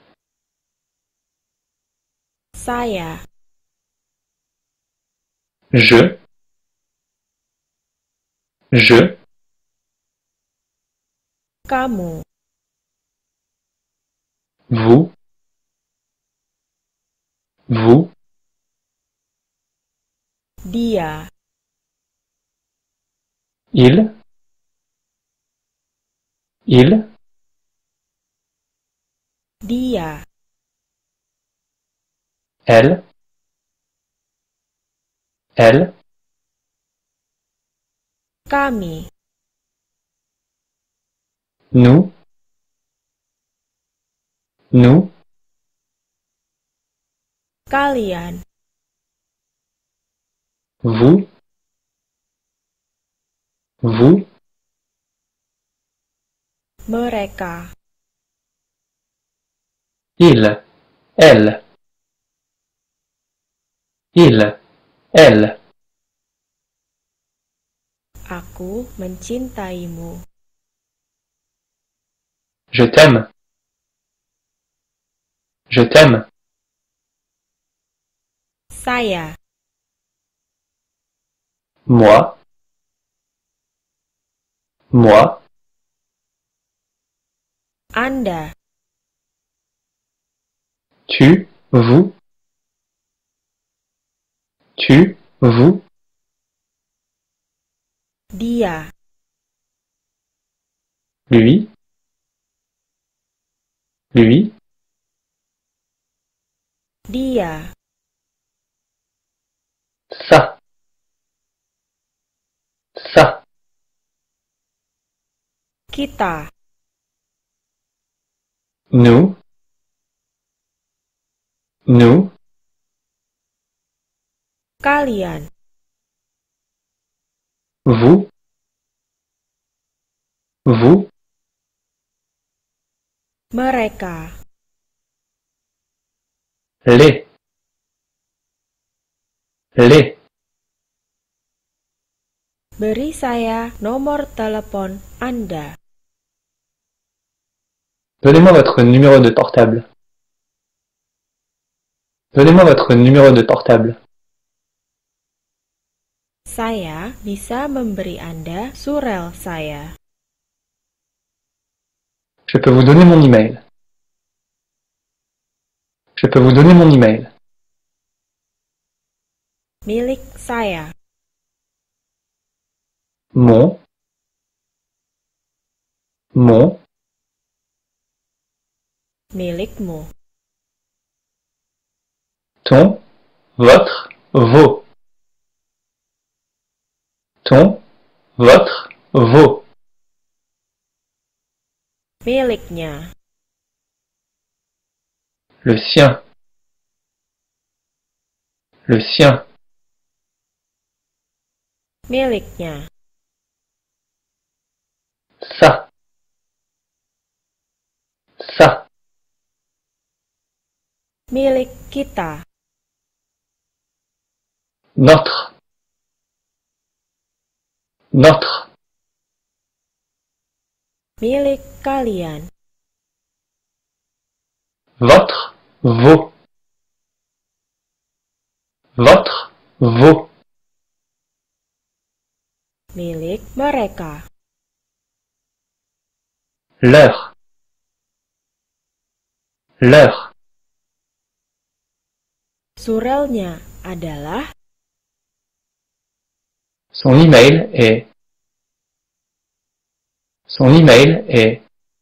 Saya. Je. Je. Kamu. Vous. Vous. Dia. Il. Il. Dia. Elle. elle, kami, nous, nous, kalian, vous, vous, mereka, il, elle, il, elle. aku mencintaimu. Je t'aime. Je t'aime. Saya, Moi. Moi. Anda, Tu. Vous. Tu. Vous. dia, Lui. Lui. dia, Ça. Ça. kita, Nous. Nous. kalian, Vous. Vous. mereka, Les. Les. beri saya nomor telepon Anda. Donnez-moi votre numéro de portable. Donnez-moi votre numéro de portable. Saya bisa memberi Anda surel saya. Je peux vous donner mon email. Je peux vous donner mon email. Milik saya, Mon. Mon. milikmu, Ton. Votre. Vos. Ton. Votre. Vos. miliknya, Le sien. Le sien. miliknya, Ça. Ça. milik kita, Notre. Notre. milik kalian, Votre. Vos. Votre. Vos. milik mereka, Leur. Leur. surelnya adalah Son email est. Son email est.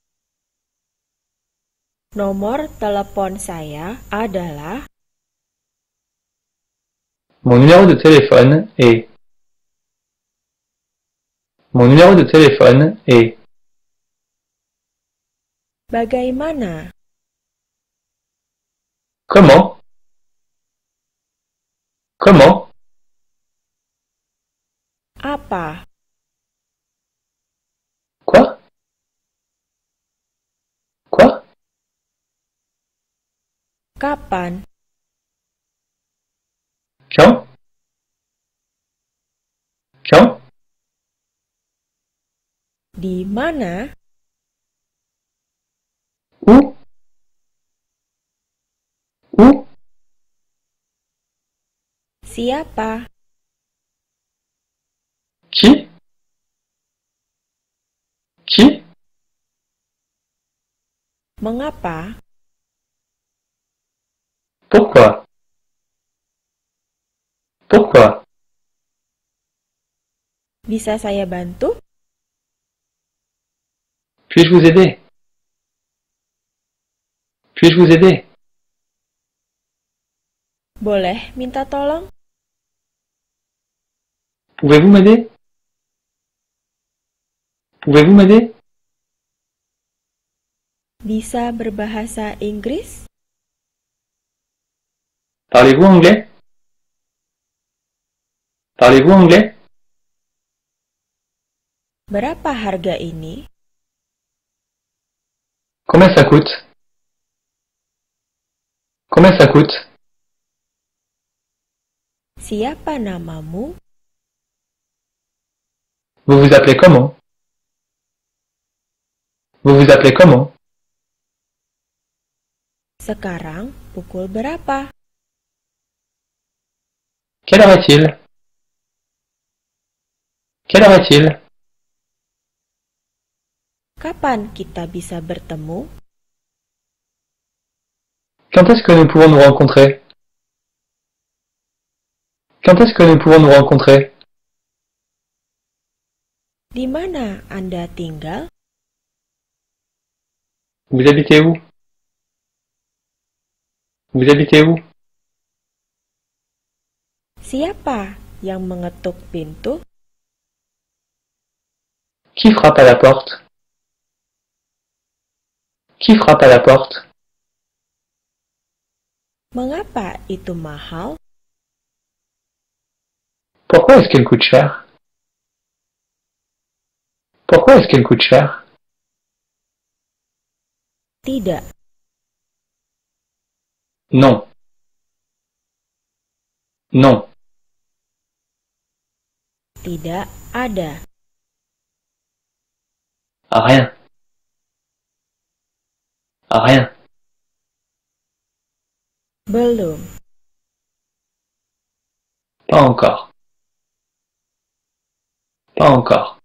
nomor telepon saya adalah Mon numéro de téléphone est. Mon numéro de téléphone est. bagaimana, Comment? Comment? apa, Quoi? Quoi? kapan, Quand? Quand? di mana, Où? Où? siapa, Qui? Qui? mengapa, Pourquoi? Pourquoi? bisa saya bantu? Puis-je vous aider? Puis-je vous aider? Boleh minta tolong? Pouvez-vous m'aider? Pouvez-vous m'aider? Bisa berbahasa Inggris? Parlez-vous anglais? Parlez-vous anglais? Berapa harga ini? Combien ça coûte? Combien ça coûte? Siapa namamu? Vous vous appelez comment? Vous vous appelez comment? Sekarang pukul berapa? Quelle heure est-il? Quelle heure est-il? Kapan kita bisa bertemu? Quand est-ce que nous pouvons nous rencontrer? Quand est-ce que nous pouvons nous rencontrer? Di mana Anda tinggal? Vous habitez où? Vous habitez où? Siapa yang mengetuk pintu? Qui frappe à la porte? Qui frappe à la porte? Mengapa itu mahal? Pourquoi est-ce qu'elle coûte cher? Pourquoi est-ce qu'elle coûte cher? Tidak, Non. Non. tidak ada. Rien. Rien. Belum, Pas encore. Pas encore.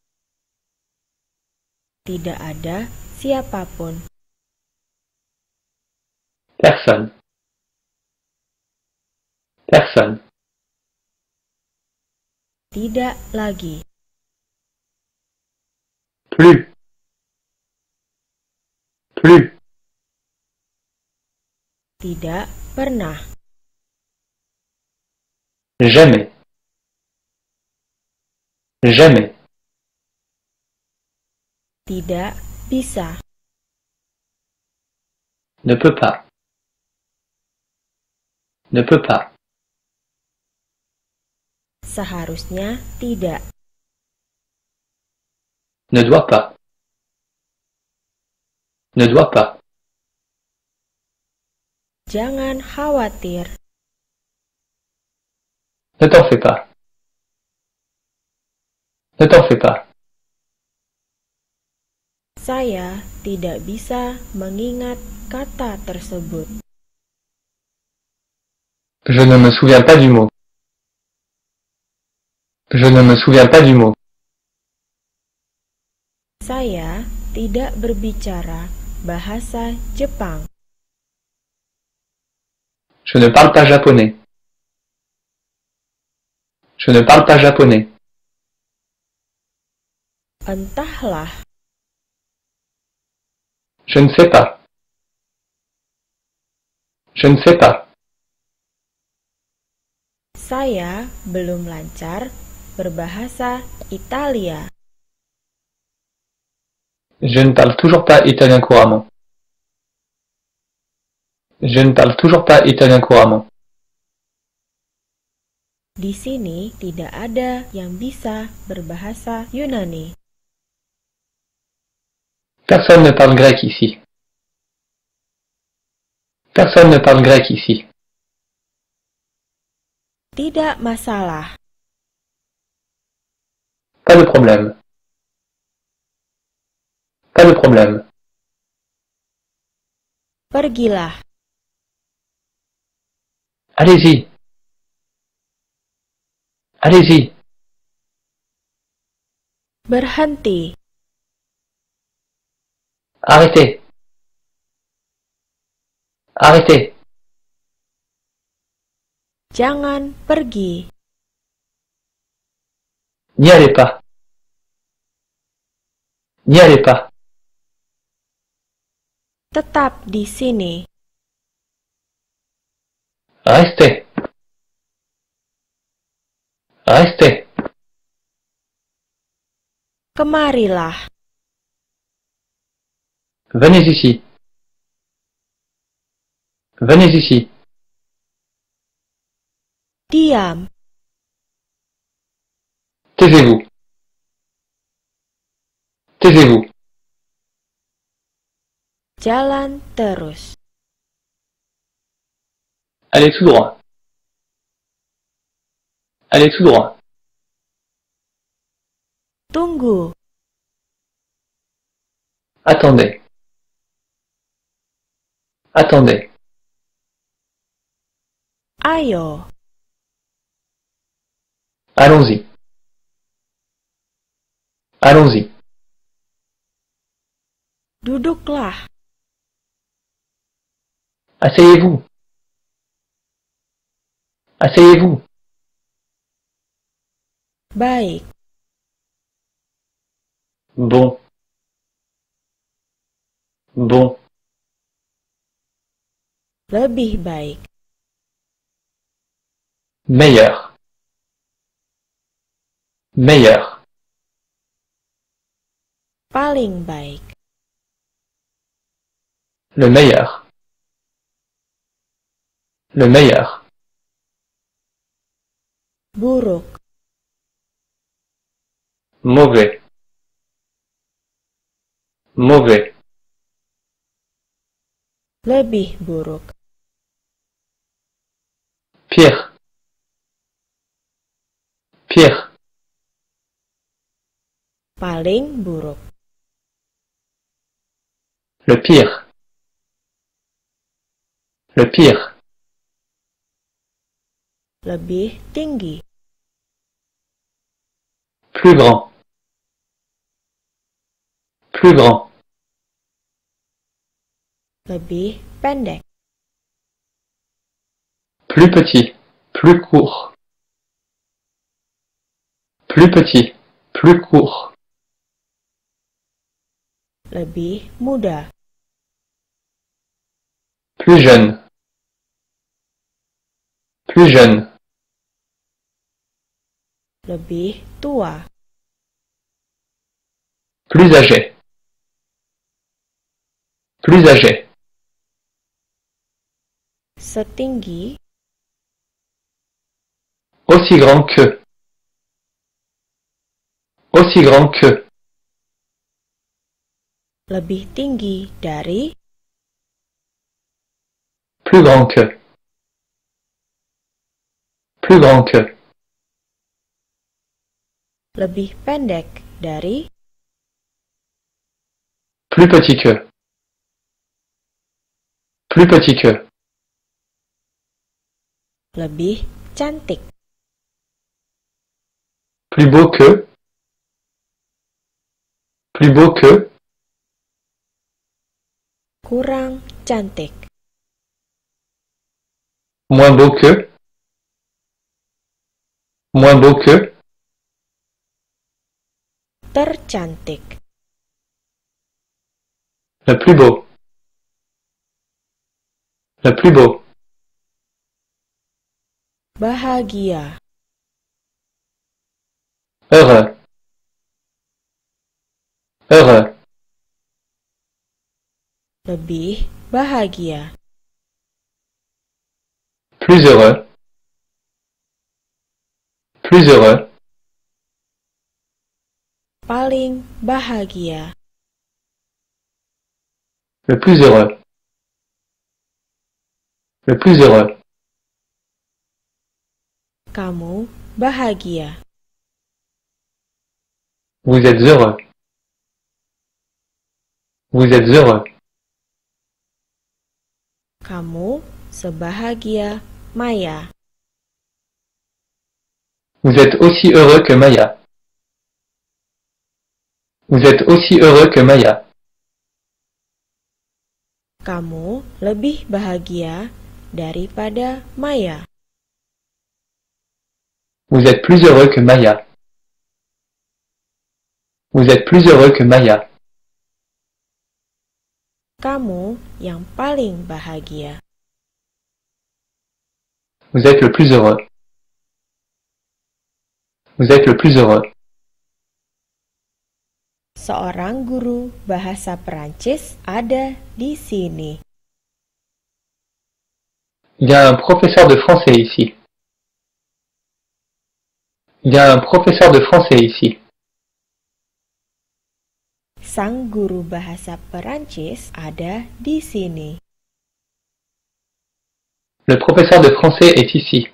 tidak ada siapapun. Personne. Personne. Tidak lagi, Plus. Plus. tidak pernah, Jamais. Jamais. tidak bisa, Ne peut pas. Ne peut pas. seharusnya tidak, Ne doit pas. Ne doit pas. jangan khawatir, Ne t'en fais pas. Ne t'en fais pas. saya tidak bisa mengingat kata tersebut. Je ne me souviens pas du mot. Je ne me souviens pas du mot. Saya tidak berbicara bahasa Jepang. Je ne parle pas japonais. Je ne parle pas japonais. Entahlah, Je ne sais pas. Je ne sais pas. saya belum lancar berbahasa Italia. Je ne parle toujours pas italien couramment. Je ne parle toujours pas italien couramment. Di sini tidak ada yang bisa berbahasa Yunani. Personne ne parle grec ici. Personne ne parle grec ici. Tidak masalah, Pas de problème. Pas de problème. pergilah, Allez-y. Allez-y. berhenti, Arrêtez. Arrêtez. jangan pergi, N'y allez pas. N'y allez pas. tetap di sini, Restez. Restez. Kemarilah. Venez ici. Venez ici. Diam. Taisez-vous. Taisez-vous. Jalan terus. Allez tout droit. Allez tout droit. Tunggu. Attendez. Attendez. Ayo. Allons-y. Allons-y. Duduklah. Asseyez-vous. Asseyez-vous. Baik. Bon. Bon. Lebih baik. Meilleur. Meilleur. Paling baik. Le meilleur. Le meilleur. Buruk. Mauvais. Mauvais. Lebih buruk. Pire. Pire. Paling buruk. Le pire. Le pire. Lebih tinggi. Plus grand. Plus grand. Lebih pendek. Plus petit. Plus court. Plus petit. Plus court. Lebih muda. Plus jeune. Plus jeune. Lebih tua. Plus âgé. Plus âgé. Setinggi. Aussi grand que. Aussi grand que. Lebih tinggi dari. Plus grand que. Plus grand que. Lebih pendek dari. Plus petit que. Plus petit que. Lebih cantik. Plus beau que. Plus beau que. Kurang cantik. Moins beau que. Moins beau que. Tercantik. Le plus beau. Le plus beau. Bahagia. Heureux. Heureux. Lebih bahagia. Plus heureux. Plus heureux. Paling bahagia. Le plus heureux. Le plus heureux. Kamu bahagia. Vous êtes heureux. Vous êtes heureux. Kamu sebahagia Maya. Vous êtes aussi heureux que Maya. Vous êtes aussi heureux que Maya. Kamu lebih bahagia daripada Maya. Vous êtes plus heureux que Maya. Vous êtes plus heureux que Maya. Kamu yang paling bahagia. Vous êtes le plus heureux. Vous êtes le plus heureux. Seorang guru bahasa Perancis ada di sini. Il y a un professeur de français ici. Il y a un professeur de français ici. Sang guru bahasa Perancis ada di sini. Le professeur de français est ici.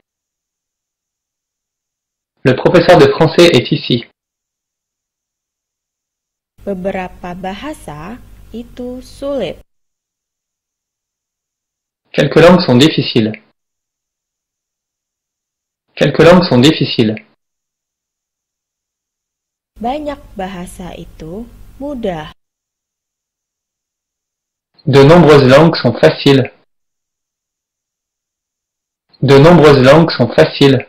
Le professeur de français est ici. Beberapa bahasa itu sulit. Quelques langues sont difficiles. Quelques langues sont difficiles. Banyak bahasa itu mudah. De nombreuses langues sont faciles. De nombreuses langues sont faciles.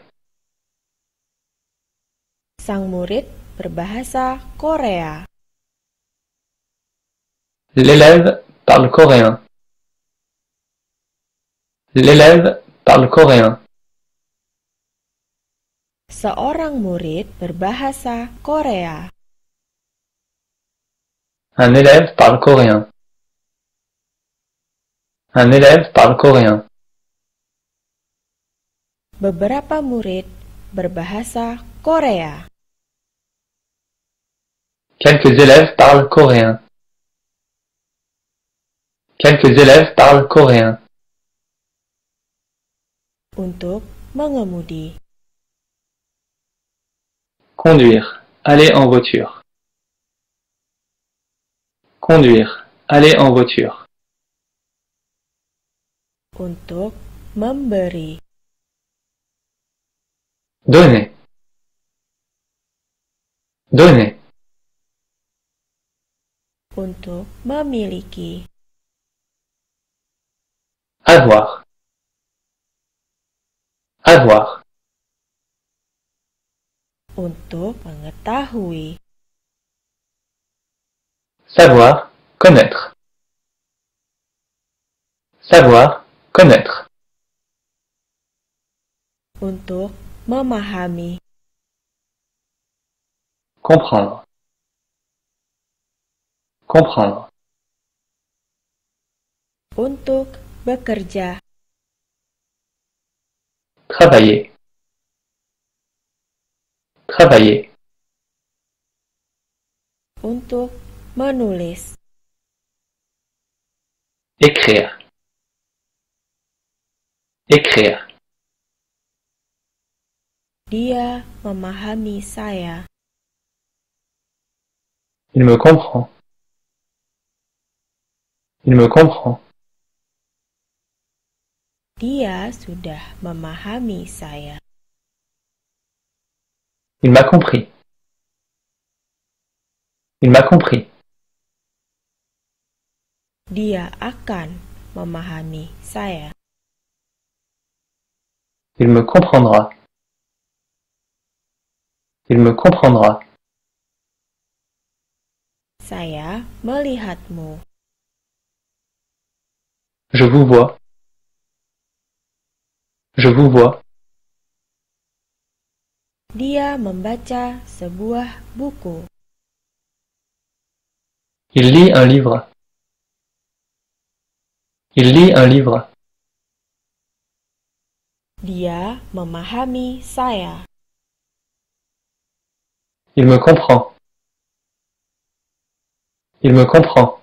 Sang murid berbahasa Korea. L'élève parle coréen. L'élève parle coréen. Seorang murid berbahasa Korea. Un élève parle coréen. Un élève parle coréen. Beberapa murid berbahasa Korea. Quelques élèves parlent coréen. Quelques élèves parlent coréen. Untuk mengemudi. Conduire. Aller en voiture. Conduire. Aller en voiture. Untuk memberi. Donner. Donner. Untuk memiliki. Avoir. Avoir. Untuk mengetahui. Savoir. Connaître. Savoir. Connaître. Untuk memahami. Comprendre. Comprendre. Untuk bekerja. Travailler. Travailler. Untuk menulis. Écrire. Écrire. Dia memahami saya. Il me comprend. Il me comprend. Dia sudah memahami saya. Il m'a compris. Il m'a compris. Dia akan memahami saya. Il me comprendra. Il me comprendra. Saya melihatmu. Je vous vois. Je vous vois. Dia membaca sebuah buku. Il lit un livre. Il lit un livre. Dia memahami saya. Il me comprend. Il me comprend.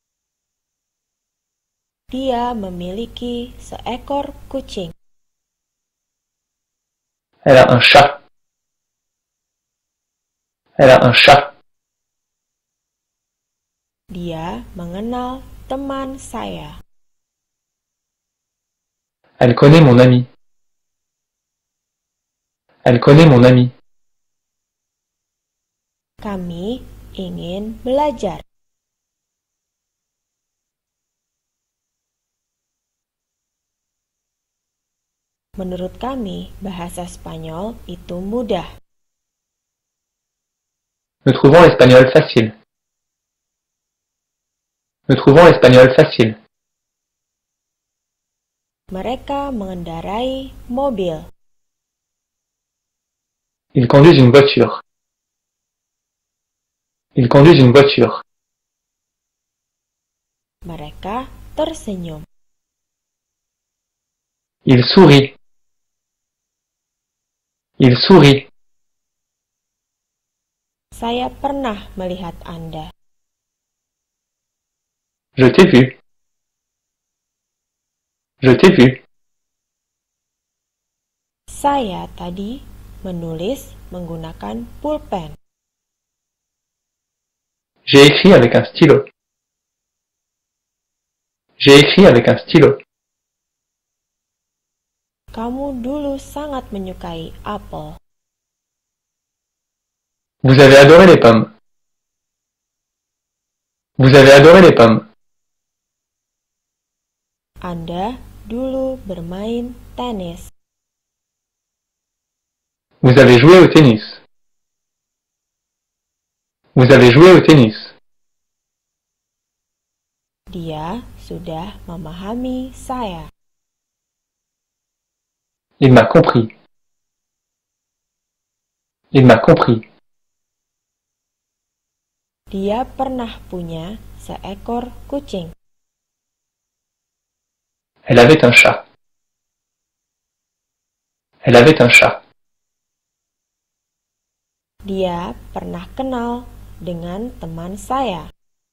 Dia memiliki seekor kucing. Elle a un chat. Elle a un chat. Dia mengenal teman saya. Elle connaît mon ami. Elle connaît mon ami. Kami ingin belajar. Menurut kami, bahasa Spanyol itu mudah. Nous trouvons l'espagnol facile. Nous trouvons l'espagnol facile. Mereka mengendarai mobil. Ils conduisent une voiture. Ils conduisent une voiture. Mereka tersenyum. Il sourit. Il sourit. Saya pernah melihat Anda. Je t'ai vu. Je t'ai vu. Saya tadi menulis menggunakan pulpen. J'ai écrit avec un stylo. J'ai écrit avec un stylo. Kamu dulu sangat menyukai apel. Vous avez adoré les pommes. Vous avez adoré les pommes. Anda dulu bermain tenis. Vous avez joué au tennis. Vous avez joué au tennis. Dia sudah memahami saya. Il m'a compris. Il m'a compris. Dia pernah punya seekor kucing. Elle avait un chat. Elle avait un chat. Dia pernah kenal dengan teman saya.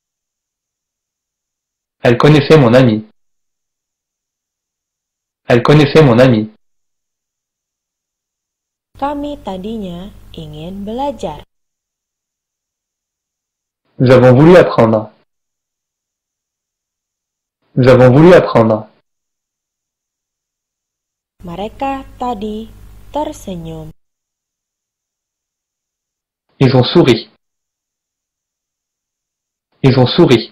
Elle connaissait mon ami. Elle connaissait mon ami. Kami tadinya ingin belajar. Nous avons voulu apprendre. Nous avons voulu apprendre. Mereka tadi tersenyum. Ils ont souri. Ils ont souri.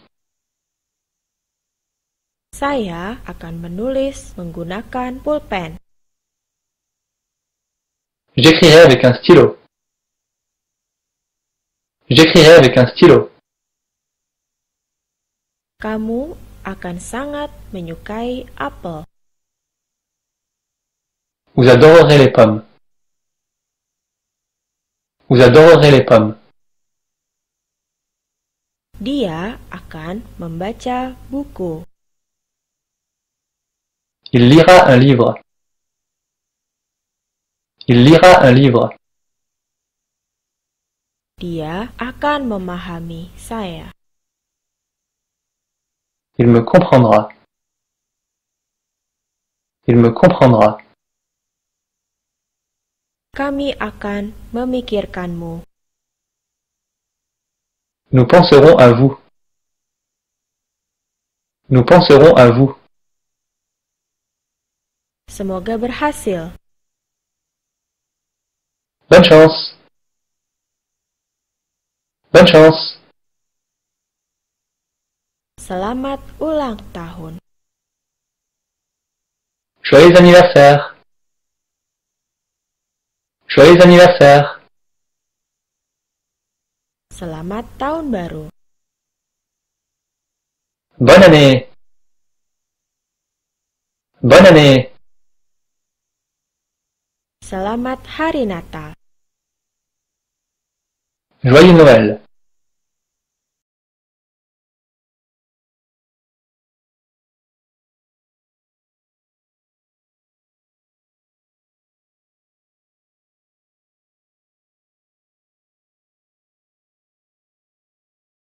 Saya akan menulis menggunakan pulpen. J'écrirai avec un stylo. J'écrirai avec un stylo. Kamu akan sangat menyukai apel. Vous adorerez les pommes. Vous adorerez les pommes. Dia akan membaca buku. Il lira un livre. Il lira un livre. Dia akan memahami saya. Il me comprendra. Il me comprendra. Kami akan memikirkanmu. Nous penserons à vous. Nous penserons à vous. Semoga berhasil. Bonne chance. Bonne chance. Selamat ulang tahun. Joyeux anniversaire. Joyeux anniversaire. Selamat tahun baru. Bonne année. Bonne année. Selamat Hari Natal. Joyeux Noël.